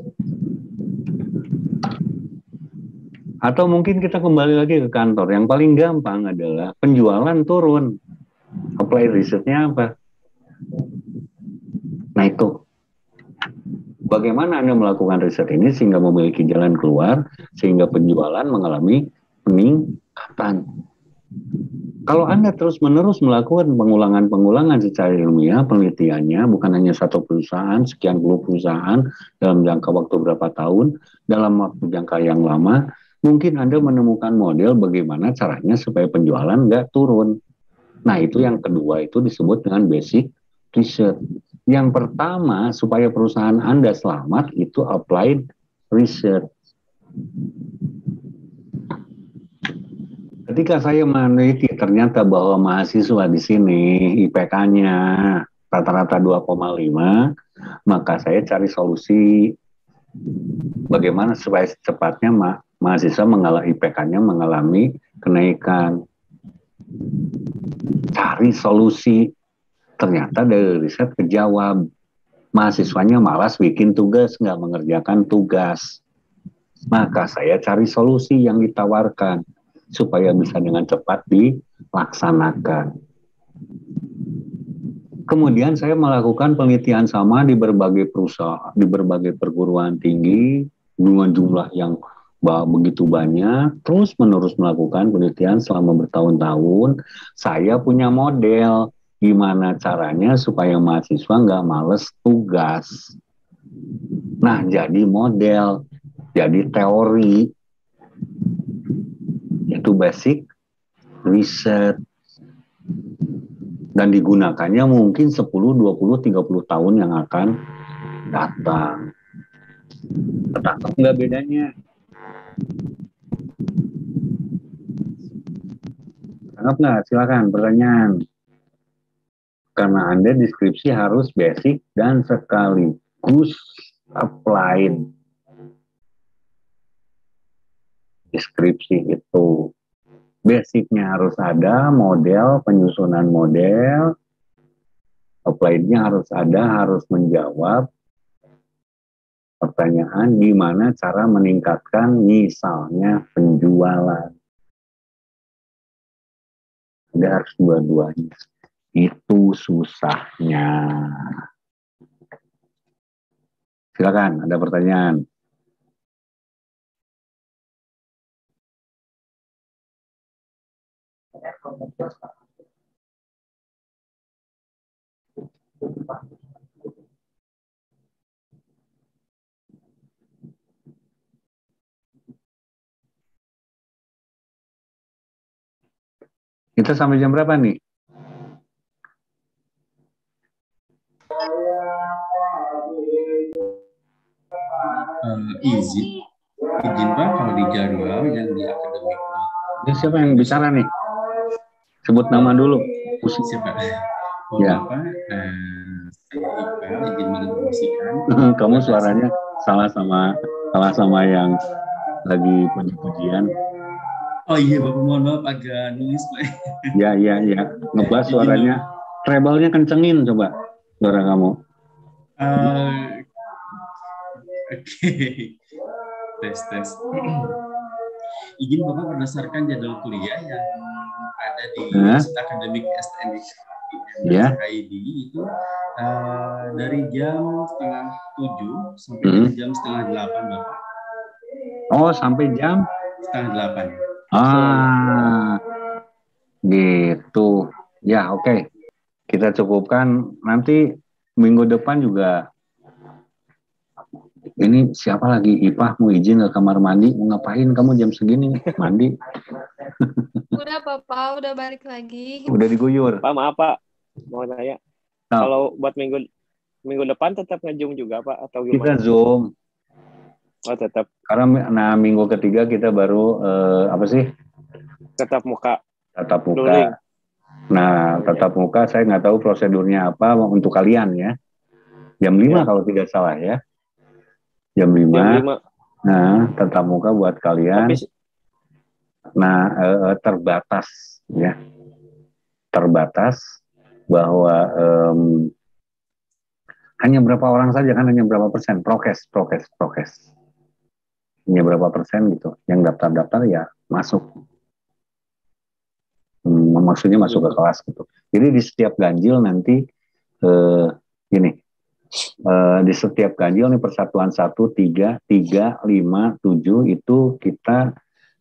Atau mungkin kita kembali lagi ke kantor. Yang paling gampang adalah penjualan turun. Apply research-nya apa? Naik tuh. Bagaimana Anda melakukan riset ini sehingga memiliki jalan keluar, sehingga penjualan mengalami peningkatan. Kalau Anda terus-menerus melakukan pengulangan-pengulangan secara ilmiah, penelitiannya bukan hanya satu perusahaan, sekian puluh perusahaan dalam jangka waktu berapa tahun, dalam waktu jangka yang lama, mungkin Anda menemukan model bagaimana caranya supaya penjualan nggak turun. Nah, itu yang kedua, itu disebut dengan basic research. Yang pertama, supaya perusahaan Anda selamat, itu applied research. Ketika saya meneliti, ternyata bahwa mahasiswa di sini IPK-nya rata-rata 2,5, maka saya cari solusi bagaimana supaya secepatnya mahasiswa IPK-nya mengalami kenaikan. Cari solusi. Ternyata dari riset kejawab, mahasiswanya malas bikin tugas, nggak mengerjakan tugas. Maka saya cari solusi yang ditawarkan supaya bisa dengan cepat dilaksanakan. Kemudian saya melakukan penelitian sama di berbagai perusahaan, di berbagai perguruan tinggi dengan jumlah yang begitu banyak, terus menerus melakukan penelitian selama bertahun-tahun. Saya punya model gimana caranya supaya mahasiswa nggak males tugas. Nah, jadi model, jadi teori, itu basic research. Dan digunakannya mungkin 10, 20, 30 tahun yang akan datang. Ketangkep nggak bedanya? Tangkap nggak? Silakan pertanyaan. Karena Anda deskripsi harus basic dan sekaligus applied. Deskripsi itu basicnya harus ada, model, penyusunan model, applied-nya harus ada, harus menjawab pertanyaan gimana cara meningkatkan misalnya penjualan. Ada harus dua-duanya. Itu susahnya. Silakan, ada pertanyaan. Kita sampai jam berapa nih? Izin Pak, kalau di jadwal yang di akademik. Ini siapa yang bicara nih? Sebut nama dulu. Pusing siapa? Ya. Bapak, saya Iqbal, izin menginformasikan. Kamu suaranya salah sama yang lagi puji-pujian. Oh iya Bapak, mohon maaf agak nulis Pak. Ya. Ngebas suaranya. Treble-nya kencengin coba suara kamu. Oke. Tes. Izin Bapak berdasarkan jadwal kuliah yang ada di akademik STMIK ID itu dari jam 6:30 sampai jam 7:30 Bapak. Oh, sampai jam 7:30. Gitu. Ya, oke. Kita cukupkan. Nanti minggu depan juga. Ini siapa lagi? Ipah mau izin ke kamar mandi. Mau ngapain kamu jam segini mandi? Udah Bapak, udah balik lagi. Udah diguyur. Pak, maaf Pak. Mau tanya. Kalau buat minggu depan tetap nge-Zoom juga Pak atau gimana? Kita Zoom. Oh, tetap. Karena minggu ketiga kita baru apa sih? Tatap muka. Tatap muka. Nah, tatap muka saya nggak tahu prosedurnya apa untuk kalian ya. Jam 5 kalau tidak salah ya. Jam 5. Nah, tatap muka buat kalian. Nah, terbatas ya. Terbatas bahwa hanya berapa orang saja kan, hanya berapa persen prokes. Hanya berapa persen gitu. Yang daftar ya masuk. Maksudnya masuk ke kelas gitu. Jadi di setiap ganjil nanti gini, di setiap ganjil nih persatuan 1, 3, 3, 5, 7 itu kita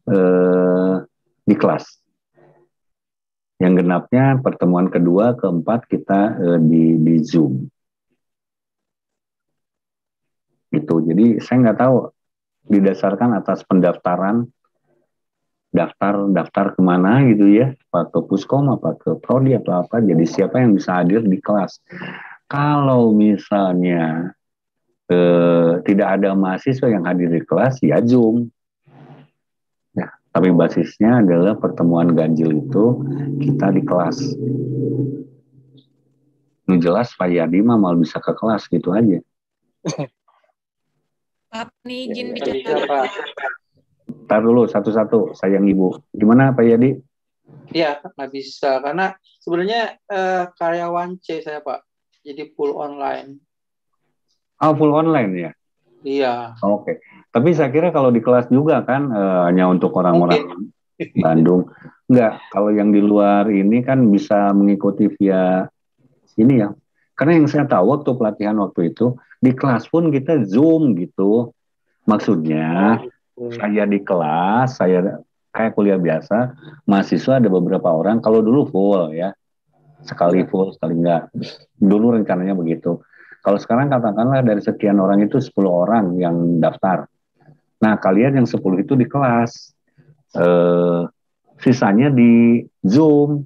di kelas. Yang genapnya pertemuan kedua, keempat kita di Zoom. Gitu. Jadi saya nggak tahu didasarkan atas pendaftaran daftar kemana gitu ya, apa ke Puskom, apa ke Prodi atau apa. Jadi siapa yang bisa hadir di kelas. Kalau misalnya tidak ada mahasiswa yang hadir di kelas, ya Zoom. Ya, tapi basisnya adalah pertemuan ganjil itu kita di kelas. Ini jelas Pak Yadi mah malah bisa ke kelas gitu aja. Pak, nih izin bicara. Ntar dulu satu-satu, sayang Ibu. Gimana Pak Yadi? Iya, nggak bisa. Karena sebenarnya karyawan C saya Pak. Jadi full online. Oh, full online ya? Iya. Oke. Tapi saya kira kalau di kelas juga kan hanya untuk orang-orang Bandung. Enggak, kalau yang di luar ini kan bisa mengikuti via ini ya. Karena yang saya tahu waktu pelatihan waktu itu, di kelas pun kita Zoom gitu. Maksudnya, saya di kelas, saya kayak kuliah biasa, mahasiswa ada beberapa orang, kalau dulu full ya, sekali full, sekali enggak. Dulu rencananya begitu. Kalau sekarang katakanlah dari sekian orang itu 10 orang yang daftar. Nah, kalian yang 10 itu di kelas. Sisanya di Zoom.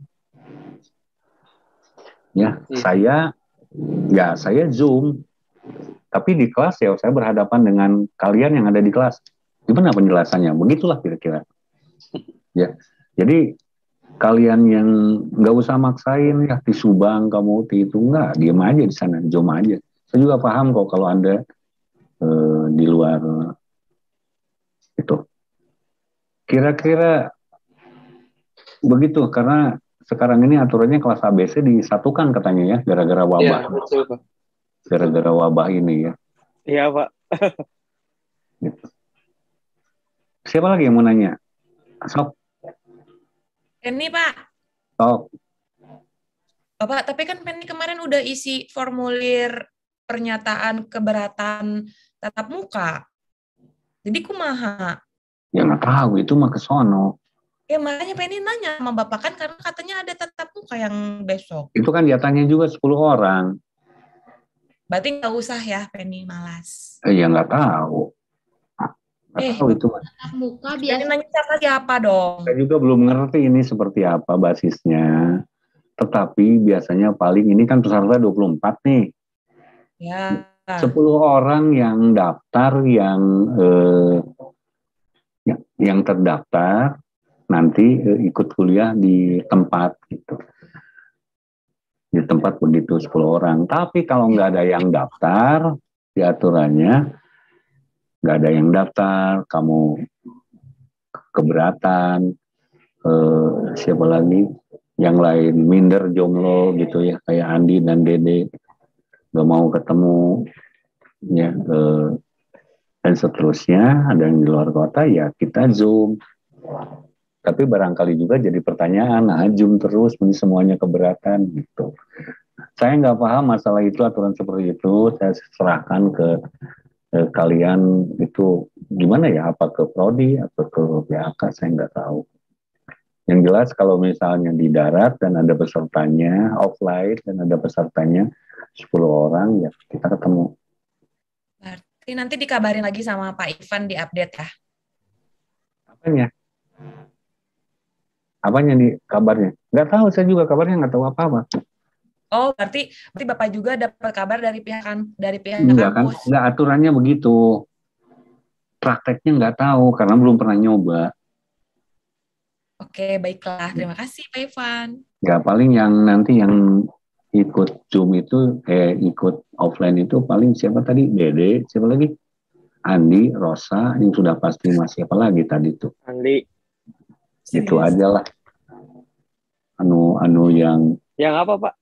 Ya, saya Zoom. Tapi di kelas ya saya berhadapan dengan kalian yang ada di kelas. Gimana penjelasannya? Begitulah kira-kira. Ya, jadi kalian yang nggak usah maksain ya di Subang kamu itu nggak, diam aja di sana, Zoom aja. Saya juga paham kok kalau Anda di luar itu. Kira-kira begitu karena sekarang ini aturannya kelas ABC disatukan katanya ya gara-gara wabah. Iya, betul Pak. Gara-gara wabah ini ya. Iya Pak. Gitu. Siapa lagi yang mau nanya? Sok. Penny Pak. Sok. Bapak, tapi kan Penny kemarin udah isi formulir pernyataan keberatan tatap muka. Jadi kumaha? Ya nggak tahu, itu mah ke sono. Ya makanya Penny nanya sama Bapak kan karena katanya ada tatap muka yang besok. Itu kan dia tanya juga 10 orang. Berarti nggak usah ya Penny, malas. Ya nggak tahu. Nggak tahu itu. Tatap muka biasa. Nanya siapa dong? Saya juga belum ngerti ini seperti apa basisnya. Tetapi biasanya paling ini kan peserta 24 nih. Ya. 10 orang yang daftar yang terdaftar nanti ikut kuliah di tempat gitu. Di tempat begitu 10 orang. Tapi kalau nggak ada yang daftar, di aturannya nggak ada yang daftar, kamu keberatan, siapa lagi, yang lain minder jomblo gitu ya, kayak Andi dan Dede, nggak mau ketemu, ya, dan seterusnya, ada yang di luar kota, ya kita Zoom. Tapi barangkali juga jadi pertanyaan, nah Zoom terus, ini semuanya keberatan gitu. Saya nggak paham masalah itu, aturan seperti itu, saya serahkan ke kalian itu gimana ya, apa ke Prodi atau ke PHK, saya nggak tahu. Yang jelas kalau misalnya di darat dan ada pesertanya, offline dan ada pesertanya 10 orang, ya kita ketemu. Berarti nanti dikabarin lagi sama Pak Ivan di update ya? Apanya? Apanya nih kabarnya? Nggak tahu, saya juga kabarnya nggak tahu apa-apa. Oh, berarti Bapak juga dapat kabar dari pihak Enggak kan? kampus? Enggak, aturannya begitu. Prakteknya nggak tahu karena belum pernah nyoba. Oke, baiklah. Terima kasih Pak Ivan. Ya paling yang nanti yang ikut Zoom itu, ikut offline itu paling siapa tadi? Dede, siapa lagi? Andi, Rosa, yang sudah pasti Mas, siapa lagi tadi tuh? Andi. Itu aja lah. Anu yang apa Pak?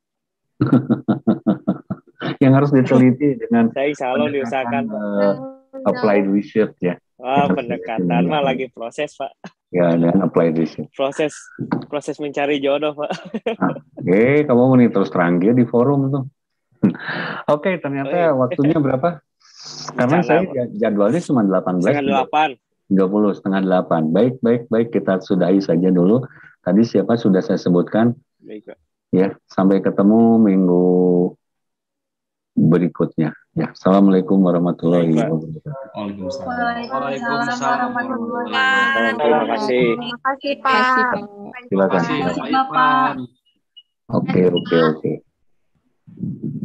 yang harus diteliti dengan saya insya Allah diusahakan applied research ya. Wah, pendekatan mah lagi proses Pak. Ya, dan applied research. Proses mencari jodoh Pak. Kamu mau nih terus terang dia di forum tuh. Oke, ternyata waktunya berapa? Karena saya jadwalnya cuma 18. Setengah 8. 30, setengah 8. Baik, kita sudahi saja dulu. Tadi siapa sudah saya sebutkan. Baik, Pak. Ya, sampai ketemu minggu berikutnya. Ya, assalamualaikum warahmatullahi wabarakatuh. Waalaikumsalam warahmatullahi wabarakatuh. Terima kasih. Terima kasih, Pak. Silakan. Terima kasih, Bapak. Oke.